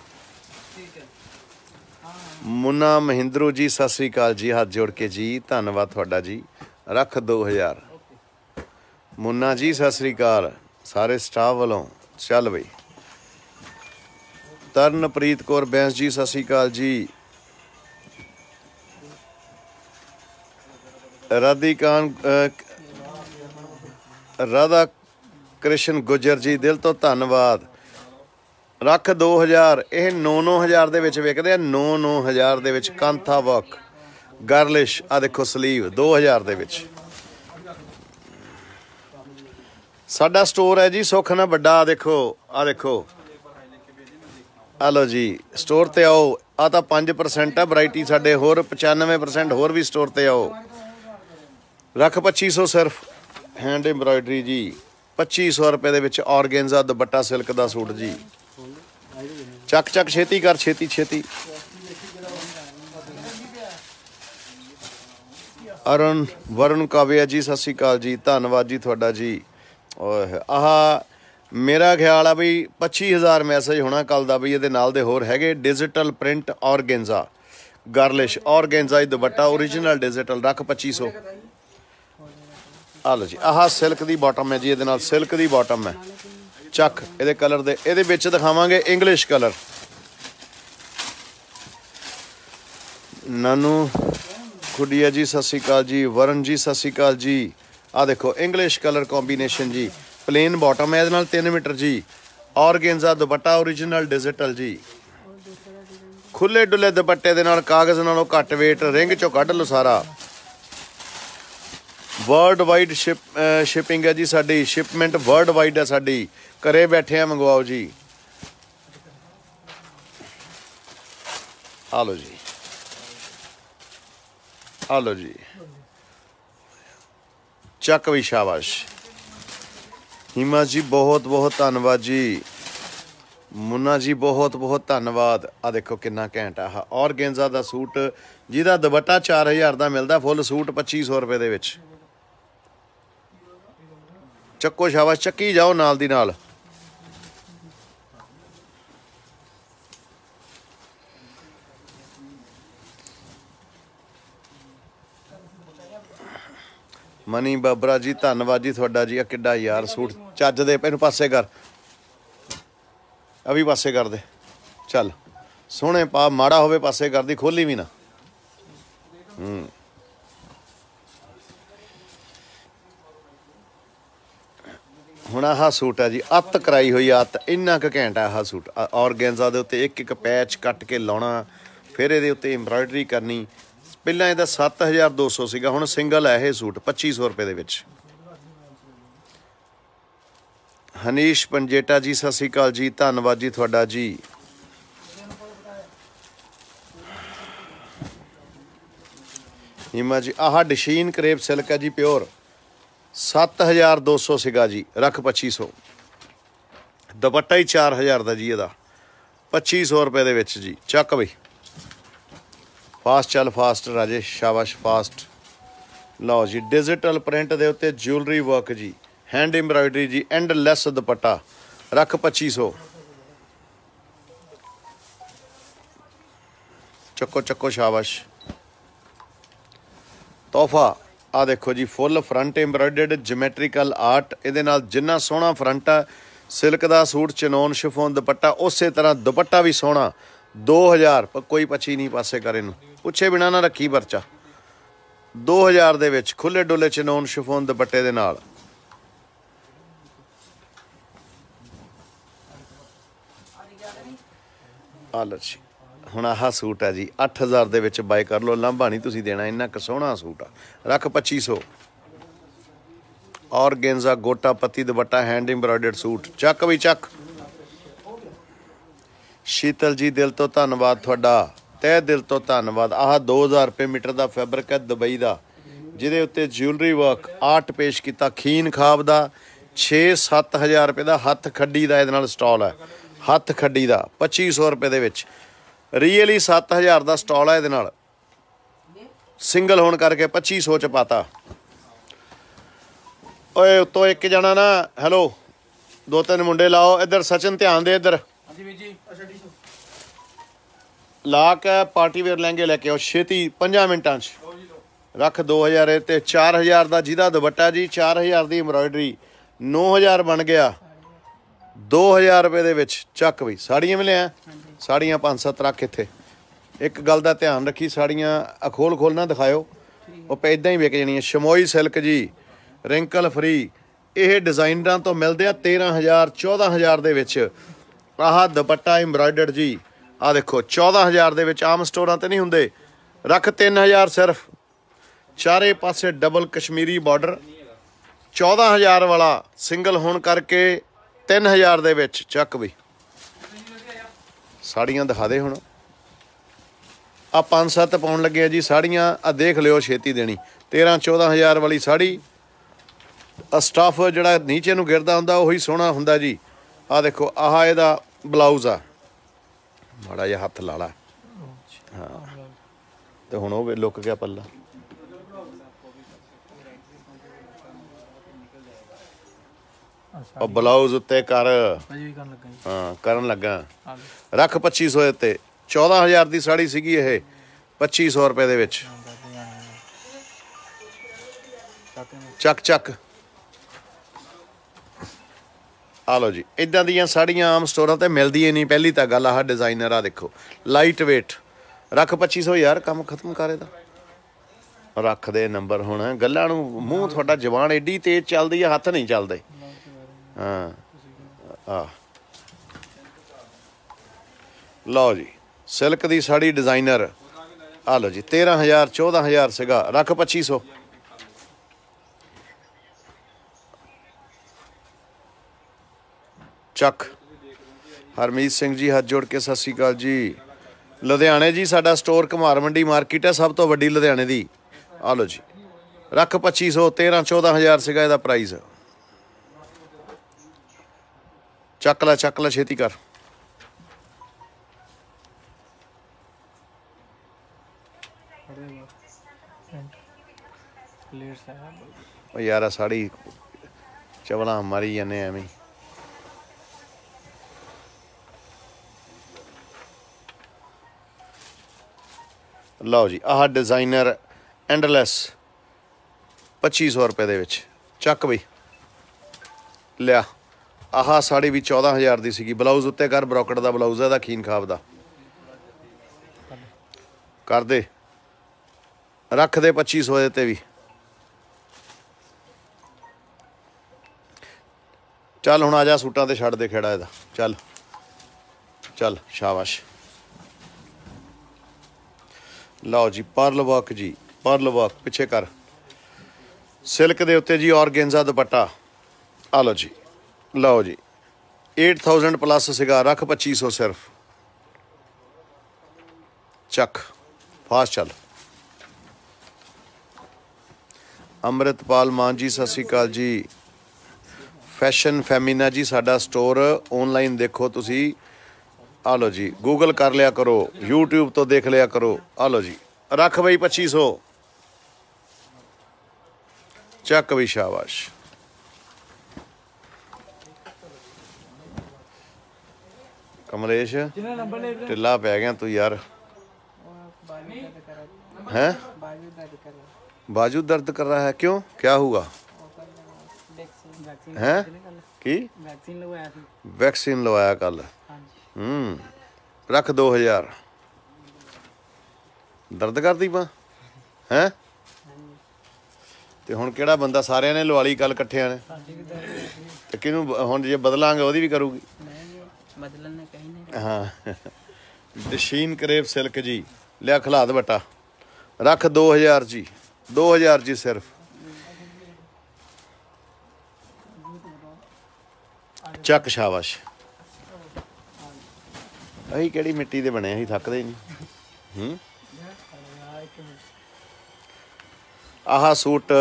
ਮੁੰਨਾ ਮਹਿੰਦਰੂ ਜੀ ਸਤਿ ਸ਼੍ਰੀ ਅਕਾਲ ਜੀ, ਹੱਥ ਜੋੜ ਕੇ ਜੀ, ਧੰਨਵਾਦ ਤੁਹਾਡਾ ਜੀ। ਰੱਖ 2000। ਮੁੰਨਾ ਜੀ ਸਤਿ ਸ਼੍ਰੀ ਅਕਾਲ ਸਾਰੇ ਸਟਾਫ ਵੱਲੋਂ। ਚੱਲ ਬਈ। ਤਰਨਪ੍ਰੀਤ ਕੌਰ ਬੈਂਸ ਜੀ ਸਤਿ ਸ਼੍ਰੀ ਅਕਾਲ ਜੀ। ਰਾਧਾ ਕ੍ਰਿਸ਼ਨ ਗੁਜਰ ਜੀ, ਦਿਲ ਤੋਂ ਧੰਨਵਾਦ। ਰੱਖ 2000। ਇਹ 9-9000 ਦੇ ਵਿੱਚ ਵਿਕਦੇ ਆ, 9-9000 ਦੇ ਵਿੱਚ। Kantha work girlish. ਆ ਦੇਖੋ ਸਲੀਵ 2000 ਦੇ ਵਿੱਚ। ਸਾਡਾ ਸਟੋਰ ਹੈ ਜੀ ਸੁੱਖ ਨਾ ਵੱਡਾ। ਆ ਦੇਖੋ, ਆ ਦੇਖੋ। ਆ ਲਓ ਜੀ, ਸਟੋਰ ਤੇ ਆਓ। ਆ ਤਾਂ 5% ਆ ਵਰਾਇਟੀ ਸਾਡੇ, ਹੋਰ 95% ਹੋਰ ਵੀ ਸਟੋਰ ਤੇ ਆਓ। ਰੱਖ 2500 ਸਿਰਫ। ਹੈਂਡ ਐਮਬਰਾਇਡਰੀ ਜੀ, 2500 ਰੁਪਏ ਦੇ ਵਿੱਚ। ਔਰਗेन्जा ਦੁਪੱਟਾ ਸਿਲਕ ਦਾ ਸੂਟ ਜੀ। ਚੱਕ ਚੱਕ, ਛੇਤੀ ਕਰ, ਛੇਤੀ ਛੇਤੀ। ਵਰੁਣ ਕਾਵਿਆ ਜੀ ਸਤਿ ਸ਼੍ਰੀ ਅਕਾਲ ਜੀ, ਧੰਨਵਾਦ ਜੀ ਤੁਹਾਡਾ ਜੀ। ਆਹ ਮੇਰਾ ਖਿਆਲ ਆ ਬਈ 25000 ਮੈਸੇਜ ਹੋਣਾ ਕੱਲ ਦਾ ਬਈ। ਇਹਦੇ ਨਾਲ ਦੇ ਹੋਰ ਹੈਗੇ। Digital print organza girlish. Organza ਹੀ ਦੁਪੱਟਾ ਓਰੀਜਨਲ ਡਿਜੀਟਲ। ਰੱਖ 2500। ਆ ਲਓ ਜੀ, ਆਹ ਸਿਲਕ ਦੀ ਬਾਟਮ ਹੈ ਜੀ, ਇਹਦੇ ਨਾਲ ਸਿਲਕ ਦੀ ਬਾਟਮ ਹੈ। ਚੱਕ। ਇਹਦੇ ਕਲਰ ਦੇ ਇਹਦੇ ਵਿੱਚ ਦਿਖਾਵਾਂਗੇ ਇੰਗਲਿਸ਼ ਕਲਰ। ਨਾਨੂ ਖੁੱਡੀਆ ਜੀ ਸਤਿ ਸ਼੍ਰੀ ਅਕਾਲ ਜੀ। ਵਰਨ ਜੀ ਸਤਿ ਸ਼੍ਰੀ ਅਕਾਲ ਜੀ। ਆ ਦੇਖੋ ਇੰਗਲਿਸ਼ ਕਲਰ ਕੰਬੀਨੇਸ਼ਨ ਜੀ। ਪਲੇਨ ਬਾਟਮ ਹੈ ਇਹਦੇ ਨਾਲ 3 ਮੀਟਰ ਜੀ। ਔਰਗेन्जा ਦੁਪੱਟਾ ਓਰੀਜਨਲ ਡਿਜੀਟਲ ਜੀ। ਖੁੱਲੇ ਡੁੱਲੇ ਦੁਪੱਟੇ ਦੇ ਨਾਲ, ਕਾਗਜ਼ ਨਾਲੋਂ ਘੱਟ ਵੇਟ। ਰਿੰਗ ਚੋਂ ਕੱਢ ਲਓ ਸਾਰਾ। ਵਰਲਡ ਵਾਈਡ ਸ਼ਿਪਿੰਗ ਹੈ ਜੀ ਸਾਡੀ। ਸ਼ਿਪਮੈਂਟ ਵਰਲਡ ਵਾਈਡ ਹੈ ਸਾਡੀ। ਘਰੇ ਬੈਠੇ ਆ, ਮੰਗਵਾਓ ਜੀ। ਆ ਲਓ ਜੀ, ਆ ਲਓ ਜੀ। ਚੱਕ ਵੀ, ਸ਼ਾਬਾਸ਼। ਹੀਮਾ ਜੀ ਬਹੁਤ ਬਹੁਤ ਧੰਨਵਾਦ ਜੀ। मुन्ना जी बहुत बहुत धन्नवाद। आ देखो कितना घैंट आ ऑर्गेन्जा दा सूट जिहदा दुपट्टा 4000 का मिलता, फुल सूट 2500 रुपए दे विच। चक्को शाबाश, चक्की जाओ नाल दी नाल। मनी बाबरा जी धन्नवाद जी तुहाडा जी। किड्डा यार सूट चज दे, इहनूं पासे कर, अभी पासे कर दे, चल सोहणे पा, माड़ा होवे पासे कर दी, खोली भी ना। हुण आह सूट है जी, अत कराई हुई अत, इन्ना क घैंट है आह सूट। ऑर्गेन्जा दे उत्ते एक एक पैच कट के लाउणा, फिर इहदे उत्ते एम्ब्रॉयडरी करनी। ਪਹਿਲਾਂ ਇਹਦਾ 7200 ਸੀਗਾ, ਹੁਣ ਸਿੰਗਲ ਹੈ ਇਹ ਸੂਟ 2500 ਰੁਪਏ ਦੇ ਵਿੱਚ। ਹਨੀਸ਼ ਪੰਜੇਟਾ ਜੀ ਸਤਿ ਸ਼੍ਰੀ ਅਕਾਲ ਜੀ, ਧੰਨਵਾਦ ਜੀ ਤੁਹਾਡਾ ਜੀ। ਹੀਮਾ ਜੀ ਆਹ ਡਿਸ਼ੀਨ ਕਰੇਪ ਸਿਲਕ ਹੈ ਜੀ, ਪਿਓਰ 7200 ਸੀਗਾ ਜੀ, ਰੱਖ 2500। ਦੁਪੱਟਾ ਹੀ 4000 ਦਾ ਜੀ, ਇਹਦਾ 2500 ਰੁਪਏ ਦੇ ਵਿੱਚ ਜੀ। ਚੱਕ ਬਈ फास्ट चल फास्ट राजेश, शाबाश फास्ट। लो जी डिजिटल प्रिंट दे उत्ते ज्वेलरी वर्क जी, हैंड एम्ब्रॉयडरी जी, एंड लैस दुपट्टा, रख 2500। चक्को चक्को शाबाश। तोहफा आ देखो जी, full front embroidered geometrical art, इहदे नाल जिन्ना सोहना फ्रंट आ सिल्क दा सूट, चनोन शिफोन दुपट्टा, उस तरह दुपट्टा भी सोहना। 2000 पर कोई पची नहीं पासे करे नूं, पुछे बिना ना रखी परचा। 2000 दे विच खुले डुले चनोन शिफोन दुपट्टे दे नाल। आलो जी हुण आह सूट है जी, 8000 दे विच बाय कर लो, लांभा नहीं तुसीं देना, इन्ना क सोहना सूट आ, रख 2500। Organza gota patti dupatta, hand embroidered suit, चक भी चक। शीतल जी दिल तो धन्नवाद तुहाडा, तह दिल तो धन्नवाद। आह 2000 रुपये मीटर का फैब्रिक है दुबई का, जिहदे उत्ते ज्वेलरी वर्क आर्ट पेश किया, खीन खाब का 6-7 हज़ार रुपये का हथ खड्डी का इहदे नाल स्टॉल है, हथ खड्डी का 2500 रुपये दे विच। रियली 7000 का स्टॉल है, इहदे नाल सिंगल होने करके 2500 च पाता। ओए उत्तों एक जना ना, हैलो 2-3 मुंडे लाओ इधर, सचिन ध्यान दे इधर, ला के पार्टी वेयर लहंगे लैके आओ छेती 5 मिनटां च। रख 2000 ते 4000 का जिहदा दुपट्टा जी, 4000 की एम्ब्रॉयडरी, 9000 बन गया 2000 रुपये दे विच। चक बई साड़ियाँ मिलिया, साड़ियाँ 5-7 रख इत्थे। एक गल का ध्यान रखी, साड़ियाँ खोल खोल ना दिखाओ, वो इदां ही विक जानियां। शमोई सिल्क जी, रिंकल फ्री, ये डिजाइनर तो मिलते हैं 13000 14000 दे विच। आह दुपट्टा एम्ब्रॉयडर्ड जी, आ देखो 14000 दे विच, आम स्टोरां ते नहीं हुंदे। रख 3000 सिर्फ, चारे पासे डबल कश्मीरी बॉर्डर, 14000 वाला सिंगल होने करके 3000 दे विच। चक भी साड़ियाँ दिखा दे हुण, आ 5-7 पाउण लगे जी साड़ियाँ, आ देख लियो छेती देनी। 13-14 वाली साड़ी, स्टफ जिहड़ा नीचे नूं गिरदा हुंदा उही सोहना हुंदा जी। आ देखो आह इहदा ब्लाउज आ, माड़ा जिहा हत्थ ला ला, हाँ तो हुण वो लुक गया पल्ला। और ब्लाउज उत्ते कर, हाँ करन लगा। रख 2500 उत्ते, 14000 की साड़ी सीगी ये 2500 रुपये दे विच। चक चक आ लो जी, इदां दियां साड़ियां आम स्टोरां ते मिलदियां नहीं। पहली तो गल, आह डिजाइनर आ देखो लाइट वेट, रख 2500 यार, काम खत्म करे दा। रख दे नंबर हुण, गल्लां नूं मूँह तुहाडा जबान एडी तेज चलदी है, हत्थ नहीं चलदे। हाँ लो जी सिल्क दी साड़ी डिजाइनर, आ लो जी 13000 14000 सीगा, रख 2500। चक हरमीत सिंह जी हथ जोड़ के सत श्री अकाल जी। लुधियाने जी साडा स्टोर घुमार मंडी मार्केट है, सब तो वड्डी लुधियाने दी। आ लो जी रख 2500, 13-14 सीगा इहदा प्राइस। चक ला छेती कर। ਉਹ ਯਾਰ ਸਾੜੀ ਚਵਲਾਂ ਮਾਰੀ ਜਾਂਦੇ ਐਵੇਂ। ਲਓ ਜੀ ਆਹ ਡਿਜ਼ਾਈਨਰ ਐਂਡਲੈਸ 2500 ਰੁਪਏ ਦੇ ਵਿੱਚ। ਚੱਕ ਬਈ ਲਿਆ। ਆਹ ਸਾੜੀ ਵੀ 14000 ਦੀ ਸੀਗੀ। ਬਲਾਊਜ਼ ਉੱਤੇ ਕਰ, ਬਰੋਕਟ ਦਾ ਬਲਾਊਜ਼ ਹੈ ਇਹਦਾ, ਖੀਨ ਖਾਬ ਦਾ। ਕਰ ਦੇ, ਰੱਖ ਦੇ 2500 ਦੇ ਤੇ ਵੀ। ਚੱਲ ਹੁਣ ਆ ਜਾ ਸੂਟਾਂ ਤੇ ਛੱਡ ਦੇ ਖੇੜਾ ਇਹਦਾ। ਚੱਲ ਚੱਲ ਸ਼ਾਬਾਸ਼। ਲਓ ਜੀ ਪਰਲ ਵਰਕ ਜੀ, ਪਰਲ ਵਰਕ ਪਿੱਛੇ ਕਰ, ਸਿਲਕ ਦੇ ਉੱਤੇ ਜੀ ਔਰਗੇਂਜ਼ਾ ਦੁਪੱਟਾ। ਆ ਲਓ ਜੀ, ਲਓ ਜੀ 8000 ਪਲੱਸ ਸੀਗਾ, ਰੱਖ 2500 ਸਿਰਫ। ਚੱਕ ਫਾਸਟ ਚੱਲ। ਅੰਮ੍ਰਿਤਪਾਲ ਮਾਨ ਜੀ ਸਤਿ ਸ਼੍ਰੀ ਅਕਾਲ ਜੀ। ਫੈਸ਼ਨ ਫੈਮੀਨਾ ਜੀ ਸਾਡਾ ਸਟੋਰ ਔਨਲਾਈਨ ਦੇਖੋ ਤੁਸੀਂ। ਆ ਲਓ ਜੀ ਗੂਗਲ ਕਰ ਲਿਆ ਕਰੋ, YouTube ਤੋਂ ਦੇਖ ਲਿਆ ਕਰੋ। ਆ ਲਓ ਜੀ ਰੱਖ ਬਈ 2500। ਚੱਕ ਬਈ ਸ਼ਾਬਾਸ਼। ਕਮਲੇਸ਼ ਢਿੱਲਾ ਪੈ ਗਿਆ ਤੂੰ ਯਾਰ। हैं बाजू दर्द कर रहा है, क्यों क्या हुआ हैं? की वैक्सीन लगवाया कल। रख 2000। दर्द करती पा हैं? ਤੇ ਹੁਣ ਕਿਹੜਾ ਬੰਦਾ, ਸਾਰਿਆਂ ਨੇ ਲਵਾ ਲਈ ਕੱਲ ਇਕੱਠਿਆਂ ਨੇ, ਤੇ ਕਿਹਨੂੰ ਹੁਣ ਜੇ ਬਦਲਾਂਗੇ ਉਹਦੀ ਵੀ ਕਰੂਗੀ। ਹਾਂ ਦਸ਼ੀਨ ਕਰੇਬ ਸਿਲਕ ਜੀ, ਲਿਆ ਖਿਲਾ ਦੇ ਬਟਾ, ਰੱਖ 2000 ਜੀ, 2000 ਜੀ ਸਿਰਫ। ਚੱਕ ਸ਼ਾਬਾਸ਼। ਅਸੀਂ ਕਿਹੜੀ ਮਿੱਟੀ ਦੇ ਬਣੇ, ਅਸੀਂ ਥੱਕਦੇ ਨਹੀਂ। ਆਹ ਸੂਟ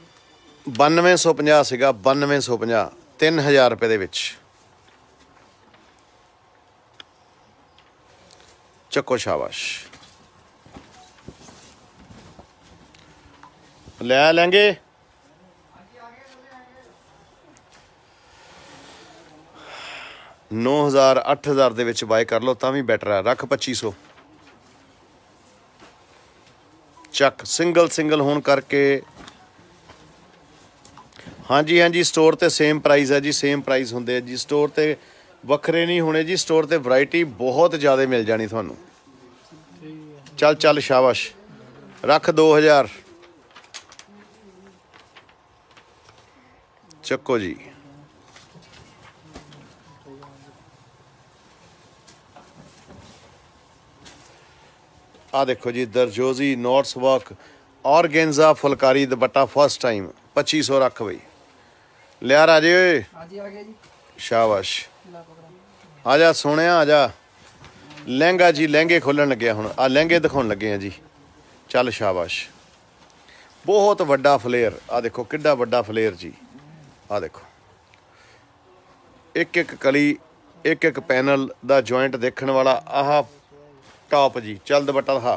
9250 ਸੀਗਾ, 9250, 3000 ਰੁਪਏ ਦੇ ਵਿੱਚ। ਚੱਕੋ ਸ਼ਾਬਾਸ਼। ਲੈ ਲੈਂਗੇ। 9000 8000 ਦੇ ਵਿੱਚ ਬਾਏ ਕਰ ਲਓ ਤਾਂ ਵੀ ਬੈਟਰ ਹੈ। ਰੱਖ 2500। ਚੱਕ ਸਿੰਗਲ ਸਿੰਗਲ ਹੋਣ ਕਰਕੇ। ਹਾਂਜੀ ਹਾਂਜੀ ਸਟੋਰ ਤੇ ਸੇਮ ਪ੍ਰਾਈਸ ਹੈ ਜੀ, ਸੇਮ ਪ੍ਰਾਈਸ ਹੁੰਦੇ ਆ ਜੀ ਸਟੋਰ ਤੇ, ਵੱਖਰੇ ਨਹੀਂ ਹੋਣੇ ਜੀ ਸਟੋਰ ਤੇ। ਵੈਰਾਈਟੀ ਬਹੁਤ ਜ਼ਿਆਦਾ ਮਿਲ ਜਾਣੀ ਤੁਹਾਨੂੰ। ਚੱਲ ਚੱਲ ਸ਼ਾਬਾਸ਼। ਰੱਖ 2000। ਚੱਕੋ ਜੀ। ਆ ਦੇਖੋ ਜੀ ਦਰਜੋਜ਼ੀ ਨੋਟਸ work organza phulkari dupatta first time 2500। ਰੱਖ ਬਈ ਲਿਆ ਰਾਜੇ ਓਏ। ਸ਼ਾਬਾਸ਼। ਆ ਜਾ ਸੋਹਣਿਆ ਆ ਜਾ। ਲਹਿੰਗਾ ਜੀ, ਲਹਿੰਗੇ ਖੋਲਣ ਲੱਗਿਆ ਹੁਣ। ਆ ਲਹਿੰਗੇ ਦਿਖਾਉਣ ਲੱਗੇ ਆ ਜੀ। ਚੱਲ ਸ਼ਾਬਾਸ਼। ਬਹੁਤ ਵੱਡਾ ਫਲੇਅਰ। ਆ ਦੇਖੋ ਕਿੱਡਾ ਵੱਡਾ ਫਲੇਅਰ ਜੀ। ਆ ਦੇਖੋ ਇੱਕ ਇੱਕ ਕਲੀ, ਇੱਕ ਇੱਕ ਪੈਨਲ ਦਾ ਜੁਆਇੰਟ ਦੇਖਣ ਵਾਲਾ। ਆਹ ਟੌਪ ਜੀ। ਚੱਲ ਦੁਪੱਟਾ ਦਿਖਾ।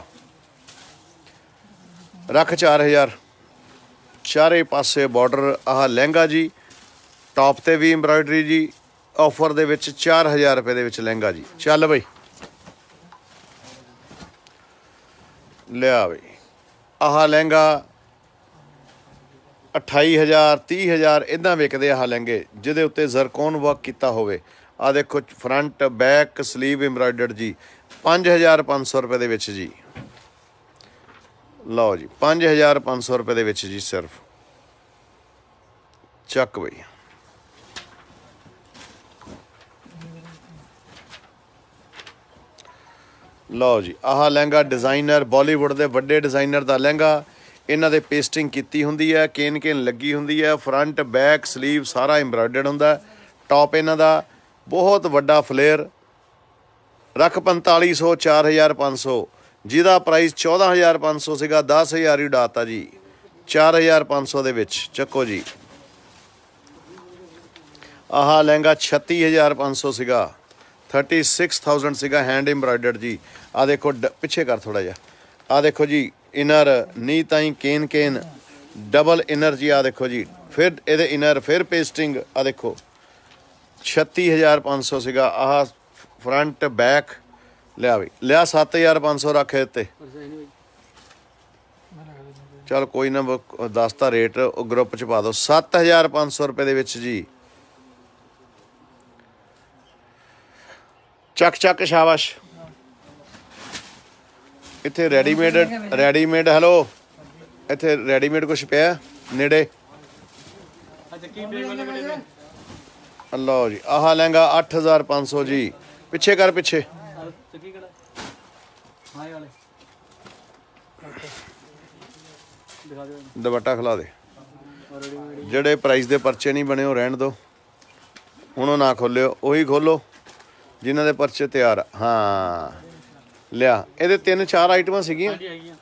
ਰੱਖ 4000। ਚਾਰੇ ਪਾਸੇ ਬਾਰਡਰ। ਆਹ ਲਹਿੰਗਾ ਜੀ, ਟੌਪ ਤੇ ਵੀ ਐਮਬਰਾਇਡਰੀ ਜੀ। ਆਫਰ ਦੇ ਵਿੱਚ 4000 ਰੁਪਏ ਦੇ ਵਿੱਚ ਲਹਿੰਗਾ ਜੀ। ਚੱਲ ਬਈ ਲਿਆ ਬਈ। ਆਹ ਲਹਿੰਗਾ 28000 30000 ਇੱਦਾਂ ਵਿਕਦੇ ਆਹ ਲਹਿੰਗੇ ਜਿਹਦੇ ਉੱਤੇ ਜ਼ਰਕੋਨ ਵਰਕ ਕੀਤਾ ਹੋਵੇ। ਆਹ ਦੇਖੋ ਫਰੰਟ ਬੈਕ ਸਲੀਵ ਐਮਬਰਾਇਡਰਡ ਜੀ। 5500 ਰੁਪਏ ਦੇ ਵਿੱਚ ਜੀ। ਲਓ ਜੀ 5500 ਰੁਪਏ ਦੇ ਵਿੱਚ ਜੀ ਸਿਰਫ। ਚੱਕ ਬਈ। ਲਓ ਜੀ ਆਹ ਲਹਿੰਗਾ ਡਿਜ਼ਾਈਨਰ, ਬਾਲੀਵੁੱਡ ਦੇ ਵੱਡੇ ਡਿਜ਼ਾਈਨਰ ਦਾ ਲਹਿੰਗਾ। ਇਹਨਾਂ ਦੇ ਪੇਸਟਿੰਗ ਕੀਤੀ ਹੁੰਦੀ ਹੈ, ਕੇਨ ਕੇਨ ਲੱਗੀ ਹੁੰਦੀ ਹੈ। ਫਰੰਟ ਬੈਕ ਸਲੀਵ ਸਾਰਾ ਐਮਬਰਾਇਡਰਡ ਹੁੰਦਾ। ਟੌਪ ਇਹਨਾਂ ਦਾ ਬਹੁਤ ਵੱਡਾ ਫਲੇਅਰ। ਰੱਖ 4500 4500, ਜਿਹਦਾ ਪ੍ਰਾਈਸ 14500 ਸੀਗਾ 10000 ਹੀ ਉਡਾਤਾ ਜੀ। 4500 ਦੇ ਵਿੱਚ। ਚੱਕੋ ਜੀ। ਆਹ ਲਹਿੰਗਾ 36500 ਸੀਗਾ, 36000 ਸੀਗਾ हैंड एम्ब्रॉयडर्ड जी। आ देखो पिछे कर थोड़ा जा। आ देखो जी इनर नी ताई केन केन डबल इनर जी, आ देखो जी, फिर ये इनर फिर पेस्टिंग, आ देखो 36,500 सीगा। आह फ्रंट बैक लिया भी लिया 7,500 रख इत्ते। चल कोई ना, दसता रेट ग्रुप च पा दो 7,500 रुपए दे विच जी। चक चक शाबाश। इत्थे रेडीमेड हेलो, इत्थे रेडीमेड कुछ पिया नेड़े। लो जी, आह लहंगा 8,500 जी। पिछे कर पिछे, दुपट्टा खिला दे। ਜਿਹੜੇ प्राइस ਦੇ परचे नहीं बने ਉਹ ਰਹਿਣ ਦਿਓ, ਹੁਣ ਉਹ ਨਾ ਖੋਲਿਓ, ਉਹੀ ਖੋਲੋ ਜਿਨ੍ਹਾਂ ਦੇ परचे ਤਿਆਰ। ਹਾਂ ਲਿਆ, ਇਹਦੇ 3-4 ਆਈਟਮਾਂ ਸੀਗੀਆਂ।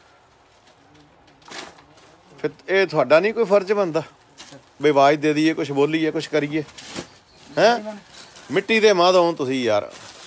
ਫਿਰ ਇਹ ਤੁਹਾਡਾ ਨਹੀਂ ਕੋਈ ਫਰਜ਼ ਬਣਦਾ ਵੀ ਆਵਾਜ਼ ਦੇ ਦਈਏ, ਕੁਛ ਬੋਲੀਏ, ਕੁਛ ਕਰੀਏ ਹੈ? ਮਿੱਟੀ ਦੇ ਮਾਧੋਂ ਤੁਸੀਂ ਯਾਰ।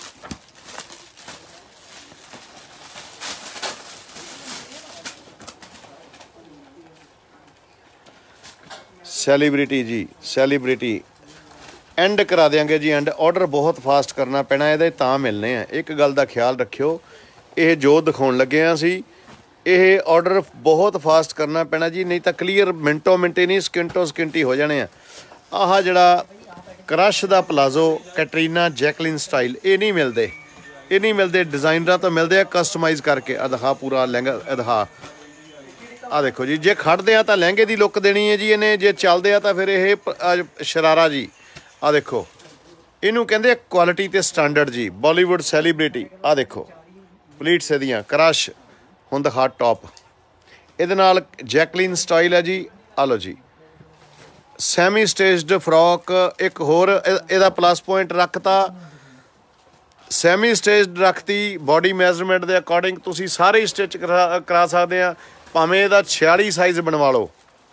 ਸੈਲੀਬ੍ਰਿਟੀ ਜੀ, ਸੈਲੀਬ੍ਰਿਟੀ ਐਂਡ ਕਰਾ ਦਿਆਂਗੇ ਜੀ। ਐਂਡ ਆਰਡਰ ਬਹੁਤ ਫਾਸਟ ਕਰਨਾ ਪੈਣਾ, ਇਹਦੇ ਤਾਂ ਮਿਲਨੇ ਆ। ਇੱਕ ਗੱਲ ਦਾ ਖਿਆਲ ਰੱਖਿਓ, ਇਹ ਜੋ ਦਿਖਾਉਣ ਲੱਗੇ ਆ ਸੀ, ਇਹ ਆਰਡਰ ਬਹੁਤ ਫਾਸਟ ਕਰਨਾ ਪੈਣਾ ਜੀ, ਨਹੀਂ ਤਾਂ ਕਲੀਅਰ ਮਿੰਟੋ ਮਿੰਟੀ ਨਹੀਂ, ਸਕਿੰਟੋ ਸਕਿੰਟੀ ਹੋ ਜਾਣੇ ਆ। ਆਹ ਜਿਹੜਾ ਕਰਸ਼ ਦਾ ਪਲਾਜ਼ੋ ਕੈਟਰੀਨਾ ਜੈਕਲਿਨ ਸਟਾਈਲ, ਇਹ ਨਹੀਂ ਮਿਲਦੇ, ਇਹ ਨਹੀਂ ਮਿਲਦੇ। ਡਿਜ਼ਾਈਨਰਾਂ ਤੋਂ ਮਿਲਦੇ ਆ ਕਸਟਮਾਈਜ਼ ਕਰਕੇ। ਆ ਦਿਖਾ ਪੂਰਾ ਲਹਿੰਗਾ, ਦਿਖਾ। ਆ ਦੇਖੋ ਜੀ, ਜੇ ਖੜਦੇ ਆ ਤਾਂ ਲਹਿੰਗੇ ਦੀ ਲੁੱਕ ਦੇਣੀ ਹੈ ਜੀ ਇਹਨੇ, ਜੇ ਚੱਲਦੇ ਆ ਤਾਂ ਫਿਰ ਇਹ ਸ਼ਰਾਰਾ ਜੀ। ਆ ਦੇਖੋ, ਇਹਨੂੰ ਕਹਿੰਦੇ ਆ ਕੁਆਲਿਟੀ ਤੇ ਸਟੈਂਡਰਡ ਜੀ। ਬਾਲੀਵੁੱਡ ਸੈਲੀਬ੍ਰਿਟੀ, ਆ ਦੇਖੋ ਪਲੀਟਸ ਇਹਦੀਆਂ। ਕਰਸ਼ ਹੁਣ ਦਿਖਾ ਟੌਪ, ਇਹਦੇ ਨਾਲ ਜੈਕਲਿਨ ਸਟਾਈਲ ਹੈ ਜੀ। ਆ ਲਓ ਜੀ, ਸੈਮੀ ਸਟੇਜਡ ਫਰੋਕ। ਇੱਕ ਹੋਰ ਇਹਦਾ ਪਲੱਸ ਪੁਆਇੰਟ ਰੱਖਤਾ, ਸੈਮੀ ਸਟੇਜਡ ਰੱਖਤੀ। ਬਾਡੀ ਮੈਜ਼ਰਮੈਂਟ ਦੇ ਅਕੋਰਡਿੰਗ ਤੁਸੀਂ ਸਾਰੇ ਹੀ ਸਟਿਚ ਕਰਾ ਸਕਦੇ ਆ, ਭਾਵੇਂ ਇਹਦਾ 46 ਸਾਈਜ਼ ਬਣਵਾ ਲਓ।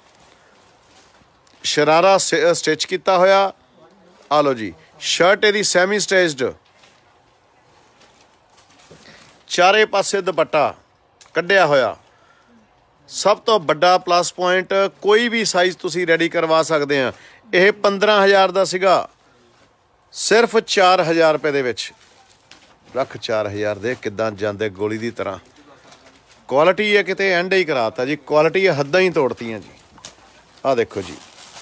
ਸ਼ਰਾਰਾ ਸਟਿਚ ਕੀਤਾ ਹੋਇਆ। ਆ ਲਓ ਜੀ, ਸ਼ਰਟ ਇਹਦੀ ਸੈਮੀ ਸਟੇਜਡ, ਚਾਰੇ ਪਾਸੇ ਦੁਪੱਟਾ ਕੱਢਿਆ ਹੋਇਆ। ਸਭ ਤੋਂ ਵੱਡਾ ਪਲੱਸ ਪੁਆਇੰਟ, ਕੋਈ ਵੀ ਸਾਈਜ਼ ਤੁਸੀਂ ਰੈਡੀ ਕਰਵਾ ਸਕਦੇ ਆ। ਇਹ 15,000 ਦਾ ਸੀਗਾ, ਸਿਰਫ 4,000 ਰੁਪਏ ਦੇ ਵਿੱਚ। ਰੱਖ 4,000 ਦੇ, ਕਿੱਦਾਂ ਜਾਂਦੇ ਗੋਲੀ ਦੀ ਤਰ੍ਹਾਂ। ਕੁਆਲਿਟੀ ਹੈ ਕਿਤੇ ਐਂਡ ਹੀ ਕਰਾਤਾ ਜੀ, ਕੁਆਲਿਟੀ ਹੱਦਾਂ ਹੀ ਤੋੜਤੀਆਂ ਜੀ। ਆਹ ਦੇਖੋ ਜੀ,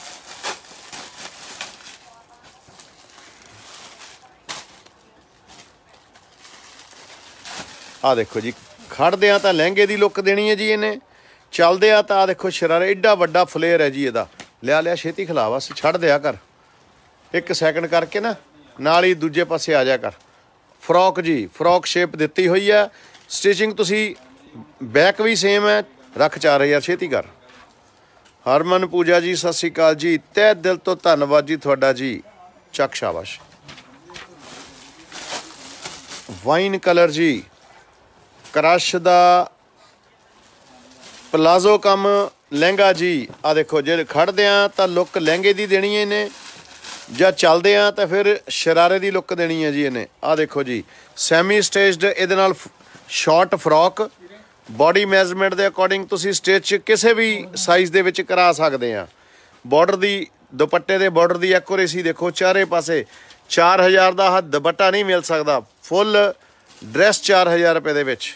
ਆਹ ਦੇਖੋ ਜੀ, ਖੜਦੇ ਆ ਤਾਂ ਲਹਿੰਗੇ ਦੀ ਲੁੱਕ ਦੇਣੀ ਹੈ ਜੀ ਇਹਨੇ, ਚੱਲਦੇ ਆ ਤਾਂ ਆਹ ਦੇਖੋ ਸ਼ਰਾਰਾ, ਐਡਾ ਵੱਡਾ ਫਲੇਅਰ ਹੈ ਜੀ ਇਹਦਾ। ਲਿਆ ਛੇਤੀ ਖਿਲਾ, ਬਸ ਛੱਡ ਦਿਆ ਕਰ, 1 ਸੈਕਿੰਡ ਕਰਕੇ ਨਾ ਨਾਲ ਹੀ ਦੂਜੇ ਪਾਸੇ ਆ ਜਾ ਕਰ। ਫਰੋਕ ਜੀ, ਫਰੋਕ ਸ਼ੇਪ ਦਿੱਤੀ ਹੋਈ ਹੈ। ਸਟਿਚਿੰਗ ਤੁਸੀਂ ਬੈਕ ਵੀ ਸੇਮ ਹੈ। ਰੱਖ 4,000, ਛੇਤੀ ਕਰ। ਹਰਮਨ ਪੂਜਾ ਜੀ, ਸਤਿ ਸ਼੍ਰੀ ਅਕਾਲ ਜੀ, ਤਹਿ ਦਿਲ ਤੋਂ ਧੰਨਵਾਦ ਜੀ ਤੁਹਾਡਾ ਜੀ। ਚੱਕ ਸ਼ਾਬਾਸ਼। ਵਾਈਨ ਕਲਰ ਜੀ, ਕਰਸ਼ ਦਾ ਪਲਾਜ਼ੋ ਕੰਮ ਲਹਿੰਗਾ ਜੀ। ਆ ਦੇਖੋ, ਜੇ ਖੜਦੇ ਆ ਤਾਂ ਲੁੱਕ ਲਹਿੰਗੇ ਦੀ ਦੇਣੀ ਹੈ ਇਹਨੇ, ਜਾਂ ਚੱਲਦੇ ਆ ਤਾਂ ਫਿਰ ਸ਼ਰਾਰੇ ਦੀ ਲੁੱਕ ਦੇਣੀ ਹੈ ਜੀ ਇਹਨੇ। ਆ ਦੇਖੋ ਜੀ, ਸੈਮੀ ਸਟੇਜਡ, ਇਹਦੇ ਨਾਲ ਸ਼ਾਰਟ ਫਰੋਕ। ਬਾਡੀ ਮੈਜ਼ਰਮੈਂਟ ਦੇ ਅਕੋਰਡਿੰਗ ਤੁਸੀਂ ਸਟਿਚ ਕਿਸੇ ਵੀ ਸਾਈਜ਼ ਦੇ ਵਿੱਚ ਕਰਾ ਸਕਦੇ ਆ। ਬਾਰਡਰ ਦੀ, ਦੁਪੱਟੇ ਦੇ ਬਾਰਡਰ ਦੀ ਐਕੂਰੇਸੀ ਦੇਖੋ, ਚਾਰੇ ਪਾਸੇ। 4,000 ਦਾ ਹੱਥ ਦੁਪੱਟਾ ਨਹੀਂ ਮਿਲ ਸਕਦਾ। ਫੁੱਲ ਡਰੈਸ 4,000 ਰੁਪਏ ਦੇ ਵਿੱਚ।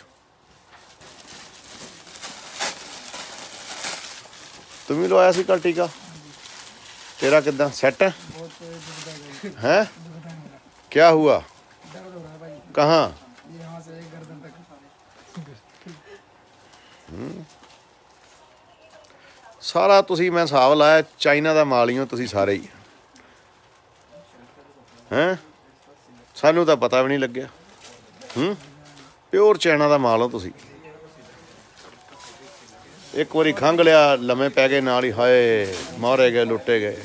तुम ही लवाया सी कल टीका, तेरा कितना सेट है? हैं? क्या हुआ? कहाँ? सारा तुसी मैं हिसाब लाया चाइना दा माल ही हो तुसी सारे ही हैं, सानू तो पता भी नहीं लग्या। प्योर चाइना दा माल हो तुसी। एक बारी खंघ लिया, लम्हे पै गए नाल ही, हाय मारे गए, लुटे गए।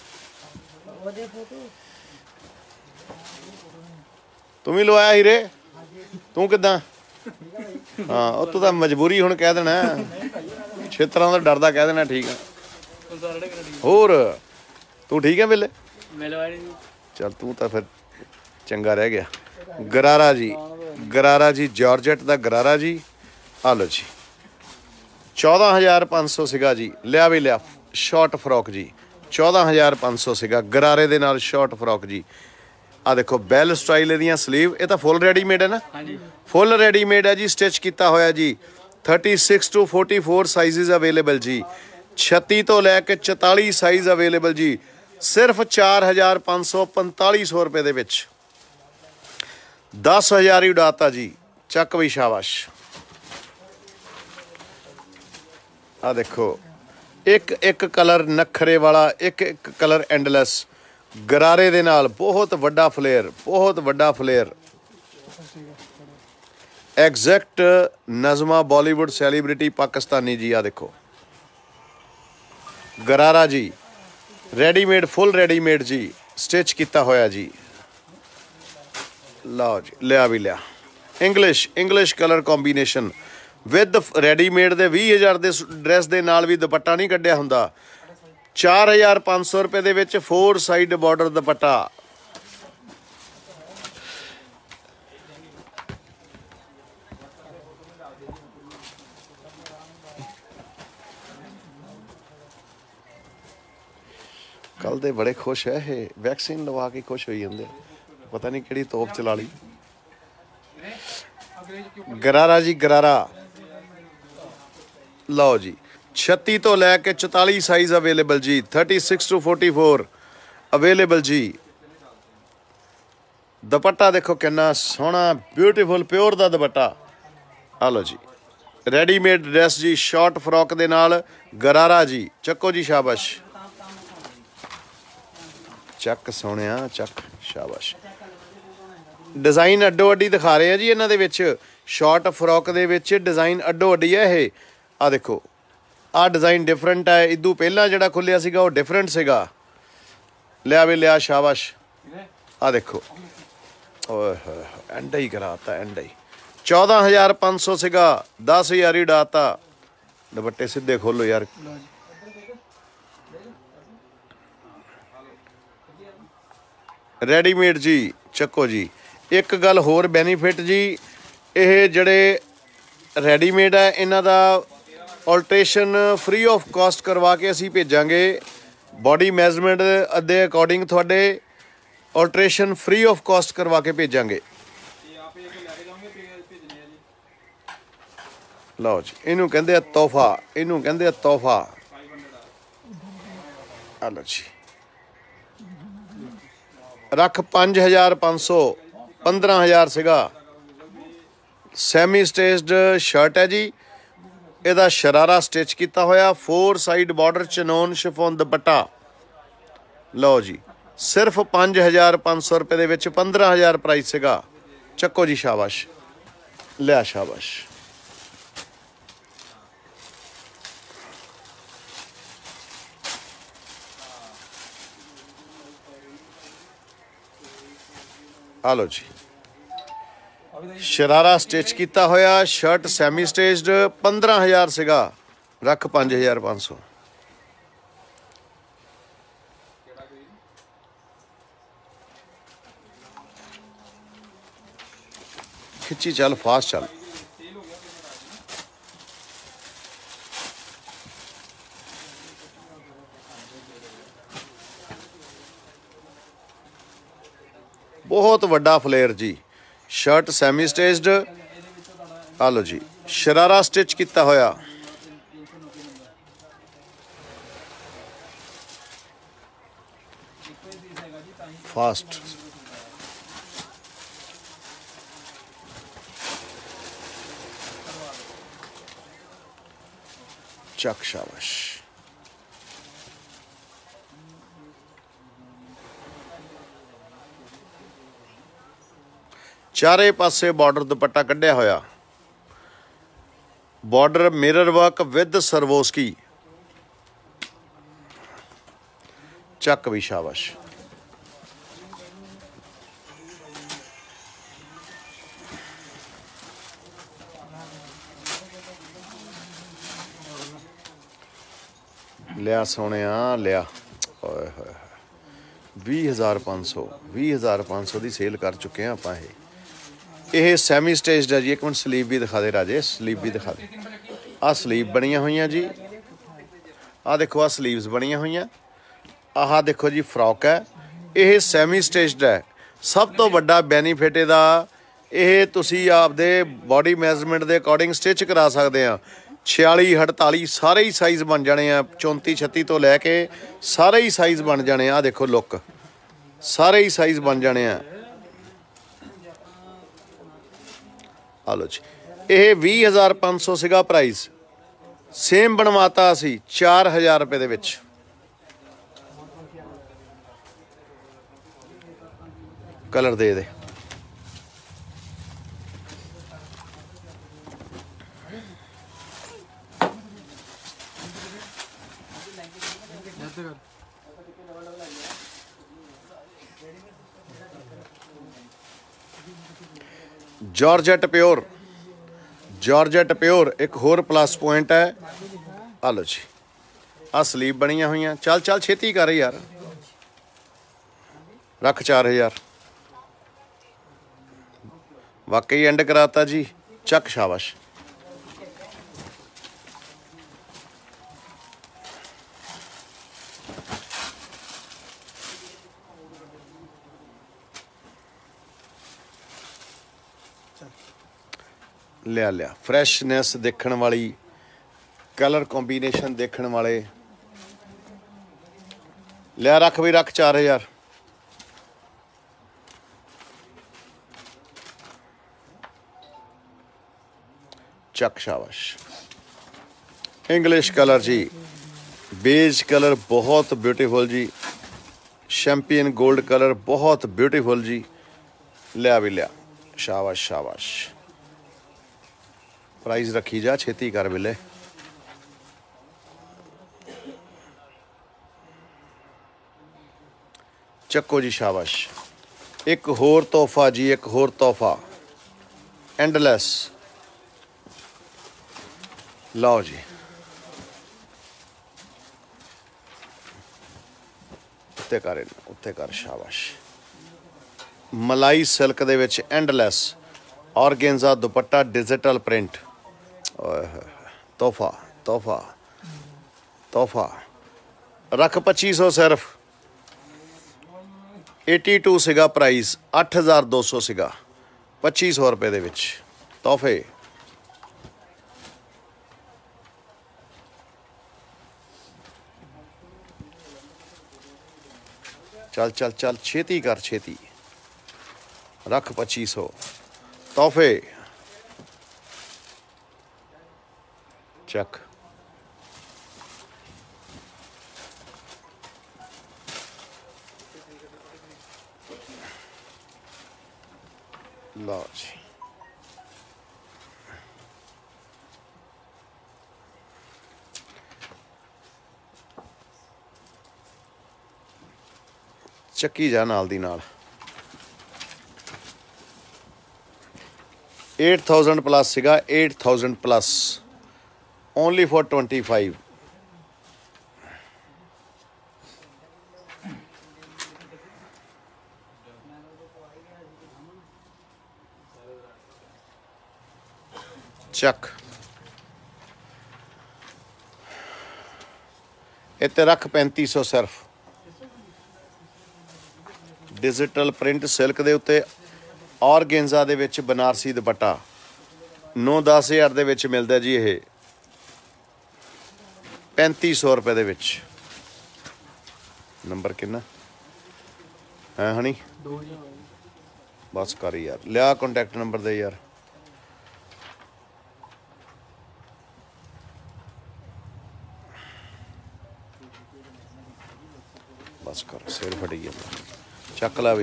तुम ही लवाया हीरे, तू किदा? हाँ तू तो मजबूरी हुण कह देना, छेत्रां दा डरदा कह देना। ठीक है होर तू ठीक है बिल्ले? चल तू तो फिर चंगा रह गया। गरारा जी, गरारा जी, जॉर्जेट दा गरारा जी। आ लो जी, 14,500 ਸੀਗਾ ਜੀ। ਲਿਆ ਵੀ ਲਿਆ ਸ਼ਾਰਟ ਫਰੋਕ ਜੀ, 14,500 ਸੀਗਾ ਗਰਾਰੇ ਦੇ ਨਾਲ ਸ਼ਾਰਟ ਫਰੋਕ ਜੀ। ਆ ਦੇਖੋ ਬੈਲ ਸਟਾਈਲ ਇਹਦੀਆਂ ਸਲੀਵ, ਇਹ ਤਾਂ ਫੁੱਲ ਰੈਡੀਮੇਡ ਹੈ ਨਾ, ਫੁੱਲ ਰੈਡੀਮੇਡ ਹੈ ਜੀ, ਸਟਿਚ ਕੀਤਾ ਹੋਇਆ ਜੀ। 36 to 44 ਸਾਈਜ਼ਸ ਅਵੇਲੇਬਲ ਜੀ, 36 ਤੋਂ ਲੈ ਕੇ 44 ਸਾਈਜ਼ ਅਵੇਲੇਬਲ ਜੀ। ਸਿਰਫ 4,545 ਰੁਪਏ ਦੇ ਵਿੱਚ 10,000 ਹੀ ਉਡਾਤਾ ਜੀ। ਚੱਕ ਵੀ ਸ਼ਾਬਾਸ਼। ਆ ਦੇਖੋ ਇੱਕ ਇੱਕ ਕਲਰ ਨਖਰੇ ਵਾਲਾ, ਇੱਕ ਇੱਕ ਕਲਰ ਐਂਡਲੈਸ ਗਰਾਰੇ ਦੇ ਨਾਲ, ਬਹੁਤ ਵੱਡਾ ਫਲੇਅਰ, ਬਹੁਤ ਵੱਡਾ flare. Exact Nazma Bollywood celebrity Pakistani ਜੀ। ਆ ਦੇਖੋ ਗਰਾਰਾ ਜੀ, ਰੈਡੀਮੇਡ, ਫੁੱਲ ਰੈਡੀਮੇਡ ਜੀ, ਸਟਿਚ ਕੀਤਾ ਹੋਇਆ ਜੀ। ਲਓ ਜੀ, ਲਿਆ ਵੀ ਲਿਆ English colour combination with readymade ਦੇ 20,000 ਦੇ ਡਰੈਸ ਦੇ ਨਾਲ ਵੀ ਦੁਪੱਟਾ ਨਹੀਂ ਕੱਢਿਆ ਹੁੰਦਾ। 4,500 ਰੁਪਏ ਦੇ ਵਿੱਚ 4 ਸਾਈਡ ਬਾਰਡਰ ਦੁਪੱਟਾ। ਕੱਲ ਦੇ ਬੜੇ ਖੁਸ਼ ਹੈ ਇਹ, ਵੈਕਸੀਨ ਲਵਾ ਕੇ ਖੁਸ਼ ਹੋਈ ਜਾਂਦੇ, ਪਤਾ ਨਹੀਂ ਕਿਹੜੀ ਤੋਪ ਚਲਾ ਲਈ। ਗਰਾਰਾ ਜੀ ਗਰਾਰਾ। ਲਓ ਜੀ 36 ਤੋਂ ਲੈ ਕੇ 44 ਸਾਈਜ਼ ਅਵੇਲੇਬਲ ਜੀ, 36 to 44 ਅਵੇਲੇਬਲ ਜੀ। ਦੁਪੱਟਾ ਦੇਖੋ ਕਿੰਨਾ ਸੋਹਣਾ, ਬਿਊਟੀਫੁਲ ਪਿਓਰ ਦਾ ਦੁਪੱਟਾ। ਆ ਲਓ ਜੀ ਰੈਡੀਮੇਡ ਡਰੈਸ ਜੀ, ਸ਼ਾਰਟ ਫਰੋਕ ਦੇ ਨਾਲ ਗਰਾਰਾ ਜੀ। ਚੱਕੋ ਜੀ ਸ਼ਾਬਾਸ਼। ਚੱਕ ਸੋਹਣਿਆ ਚੱਕ, ਸ਼ਾਬਾਸ਼। ਡਿਜ਼ਾਈਨ ਅੱਡੋ ਅੱਡੀ ਦਿਖਾ ਰਹੇ ਆ ਜੀ ਇਹਨਾਂ ਦੇ ਵਿੱਚ। ਸ਼ਾਰਟ ਫਰੋਕ ਦੇ ਵਿੱਚ ਡਿਜ਼ਾਈਨ ਅੱਡੋ ਅੱਡੀ ਹੈ ਇਹ। ਆ ਦੇਖੋ ਆ ਡਿਜ਼ਾਈਨ ਡਿਫਰੈਂਟ ਹੈ, ਇਦੋਂ ਪਹਿਲਾਂ ਜਿਹੜਾ ਖੁੱਲਿਆ ਸੀਗਾ ਉਹ ਡਿਫਰੈਂਟ ਸੀਗਾ। ਲਿਆ ਵੀ ਲਿਆ ਸ਼ਾਬਾਸ਼। ਆ ਦੇਖੋ ਓਏ ਹੋਏ ਐਂਡਾ ਹੀ ਕਰਾਤਾ, ਐਂਡਾ ਹੀ। 14,500 ਸੀਗਾ, 10,000 ਹੀ ਡਾਤਾ। ਦੁਪੱਟੇ ਸਿੱਧੇ ਖੋਲੋ ਯਾਰ। ਰੈਡੀਮੇਡ ਜੀ, ਚੱਕੋ ਜੀ। ਇੱਕ ਗੱਲ ਹੋਰ ਬੈਨੀਫਿਟ ਜੀ, ਇਹ ਜਿਹੜੇ ਰੈਡੀਮੇਡ ਹੈ ਇਹਨਾਂ ਦਾ ਆਲਟਰੇਸ਼ਨ ਫ੍ਰੀ ਆਫ ਕਾਸਟ ਕਰਵਾ ਕੇ ਅਸੀਂ ਭੇਜਾਂਗੇ। ਬੋਡੀ ਮੈਜ਼ਰਮੈਂਟ ਦੇ ਅਕੋਰਡਿੰਗ ਤੁਹਾਡੇ ਆਲਟਰੇਸ਼ਨ ਫ੍ਰੀ ਆਫ ਕਾਸਟ ਕਰਵਾ ਕੇ ਭੇਜਾਂਗੇ। ਲਓ ਜੀ ਇਹਨੂੰ ਕਹਿੰਦੇ ਆ ਤੋਹਫਾ, ਇਹਨੂੰ ਕਹਿੰਦੇ ਆ ਤੋਹਫਾ। ਆ ਲਓ ਜੀ ਰੱਖ 5,500, 15,000 ਸੀਗਾ। ਸੈਮੀ ਸਟੇਚਡ ਸ਼ਰਟ ਹੈ ਜੀ, ਇਹਦਾ ਸ਼ਰਾਰਾ ਸਟਿਚ ਕੀਤਾ ਹੋਇਆ, 4 ਸਾਈਡ ਬਾਰਡਰ ਚਨੋਨ ਸ਼ਿਫੋਨ ਦੁਪੱਟਾ। ਲਓ ਜੀ ਸਿਰਫ 5,500 ਰੁਪਏ ਦੇ ਵਿੱਚ 15,000 ਪ੍ਰਾਈਸ ਸੀਗਾ। ਚੱਕੋ ਜੀ ਸ਼ਾਬਾਸ਼। ਲਿਆ ਸ਼ਾਬਾਸ਼। ਆ ਲਓ ਜੀ ਸ਼ਰਾਰਾ ਸਟਿਚ ਕੀਤਾ ਹੋਇਆ, ਸ਼ਰਟ ਸੈਮੀ ਸਟੇਚਡ, 15,000 ਸੀਗਾ। ਰੱਖ 5,500। खिंची चल, फास्ट चल। बहुत वड्डा फ्लेयर जी, शर्ट सैमी स्टेच्ड। आ लो जी शरारा स्टिच किया होया। फास्ट चक शाबाश। चारे पासे बॉर्डर दुपट्टा कढ़िया होया, border mirror work with Swarovski. चक भी शाबाश। लिया सोने लिया 20,500 20,500 की सेल कर चुके हैं आप। ये सैमी स्टेच्ड है जी। एक मिनट स्लीव भी दिखा दे राजे, स्लीव भी दिखा दे। आ स्लीव बनिया हुई जी, आ देखो आ स्लीव्स बनिया हुई, आह देखो जी फ्रॉक है, ये सैमी स्टिच्ड है। सब तो वड्डा बैनीफिट इहदा ये तुसी आपदे बॉडी मैजरमेंट के अकॉर्डिंग स्टिच करा सकते हैं। 46 48 सारे ही साइज़ बन जाने आ, 34 36 तो लैके सारे ही साइज़ बन जाने आ। देखो लुक सारे ही साइज़ बन जाने आ। लो जी, ये 20,500 सीगा प्राइस, सेम बनवाता असी 4,000 रुपए दे विच। कलर दे दे जॉर्जेट प्योर, जॉर्जेट प्योर एक होर प्लस पॉइंट है। आ लो जी, आ स्लीव बनिया हुई, चल चल छेती कर यार, रख 4,000। वाकई एंड कराता जी, चक शाबाश। लिया लिया फ्रैशनैस देखने वाली, कलर कॉम्बीनेशन देखने वाले, लिया रख भी रख 4,000। चक शाबाश। इंग्लिश कलर जी, बेज कलर बहुत ब्यूटीफुल जी, शैंपियन गोल्ड कलर बहुत ब्यूटीफुल जी। लिया भी लिया, शाबाश शाबाश। प्राइस रखी जा, छेती कर बिले। चक्को जी शाबाश। एक होर तोहफा जी, एक होर तोहफा एंडलैस। लो जी, उत्ते कर, उत्ते कर, शाबाश। मलाई सिल्क दे विच endless organza dupatta, digital print. तोहफा तोहफा तोहफा। रख 2500 सिर्फ। 82 सीगा प्राइस, 8,200 सीगा, 2500 रुपए दे विच तोहफे। चल चल चल छेती कर, छेती रख 2500 तोहफे। चक लो जी, चक्की जा नाल दी नाल। 8,000 प्लस सीगा, 8,000 प्लस, ओनली फॉर 25। चक इत्ते रख 3500 सिर्फ। डिजिटल प्रिंट सिल्क दे उत्ते ऑर्गेन्जा दे विच बनारसी दुपट्टा 9-10 हज़ार दे विच मिलदा जी। ये 3500 रुपए दे विच। नंबर कितना है हनी? बस कर यार, लिया कॉन्टैक्ट नंबर दे यार। बस कर, सिर फटी गया, चक ला भी।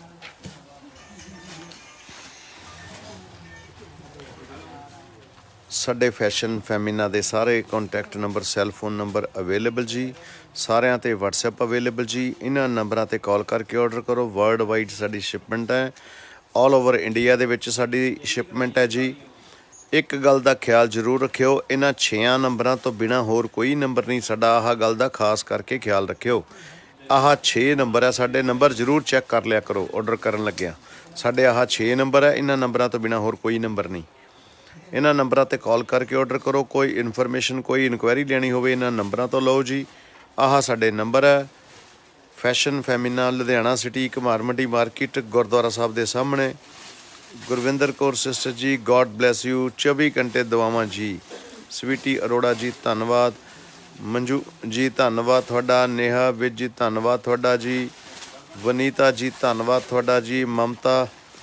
साडे फैशन फैमिना दे सारे contact number, cell phone number available जी, सारिਆਂ ते WhatsApp अवेलेबल जी। इन्हां नंबरां ते कॉल करके ऑर्डर करो। वर्ल्ड वाइड साडी शिपमेंट है, ऑल ओवर इंडिया दे विच साडी शिपमेंट है जी। एक गल का ख्याल जरूर रखियो, इन्हां 6 नंबरां तो बिना होर कोई नंबर नहीं साडा। आह गल का खास करके ख्याल रखियो, आह 6 नंबर है साडे। नंबर जरूर चैक कर लिया करो ऑर्डर करन लग्गिया। साडे आह 6 नंबर है, इन्हां नंबरां तो बिना होर कोई नंबर नहीं। इन्हां नंबरां ते कॉल करके ऑर्डर करो। कोई इन्फॉर्मेशन कोई इनक्वायरी लेनी होवे इन्हां नंबरां तो लो जी। आह साडे नंबर है fashion फैमिना Ludhiana city Ghumar Mandi market gurdwara साहब के सामने। Gurvinder Kaur sister ji God bless you 24 घंटे दुआवां जी। स्वीटी अरोड़ा जी धन्नवाद। मंजू जी धन्नवाद तुहाडा। नेहा विज जी धन्नवाद तुहाडा जी। वनीता जी धन्नवाद तुहाडा जी। ममता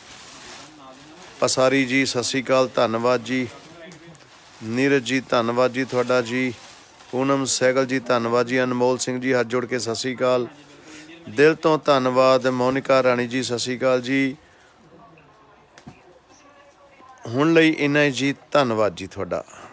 पसारी जी सत श्री अकाल धन्नवाद जी। नीरज जी धन्नवाद जी तुहाडा जी। पूनम सैगल जी धन्नवाद जी। अनमोल सिंह जी हाथ जोड़ के सत श्री अकाल। दिल तो धन्नवाद। मोनिका राणी जी सत श्री अकाल जी। हुण लई इन्ना ही जी धन्नवाद जी तुहाडा।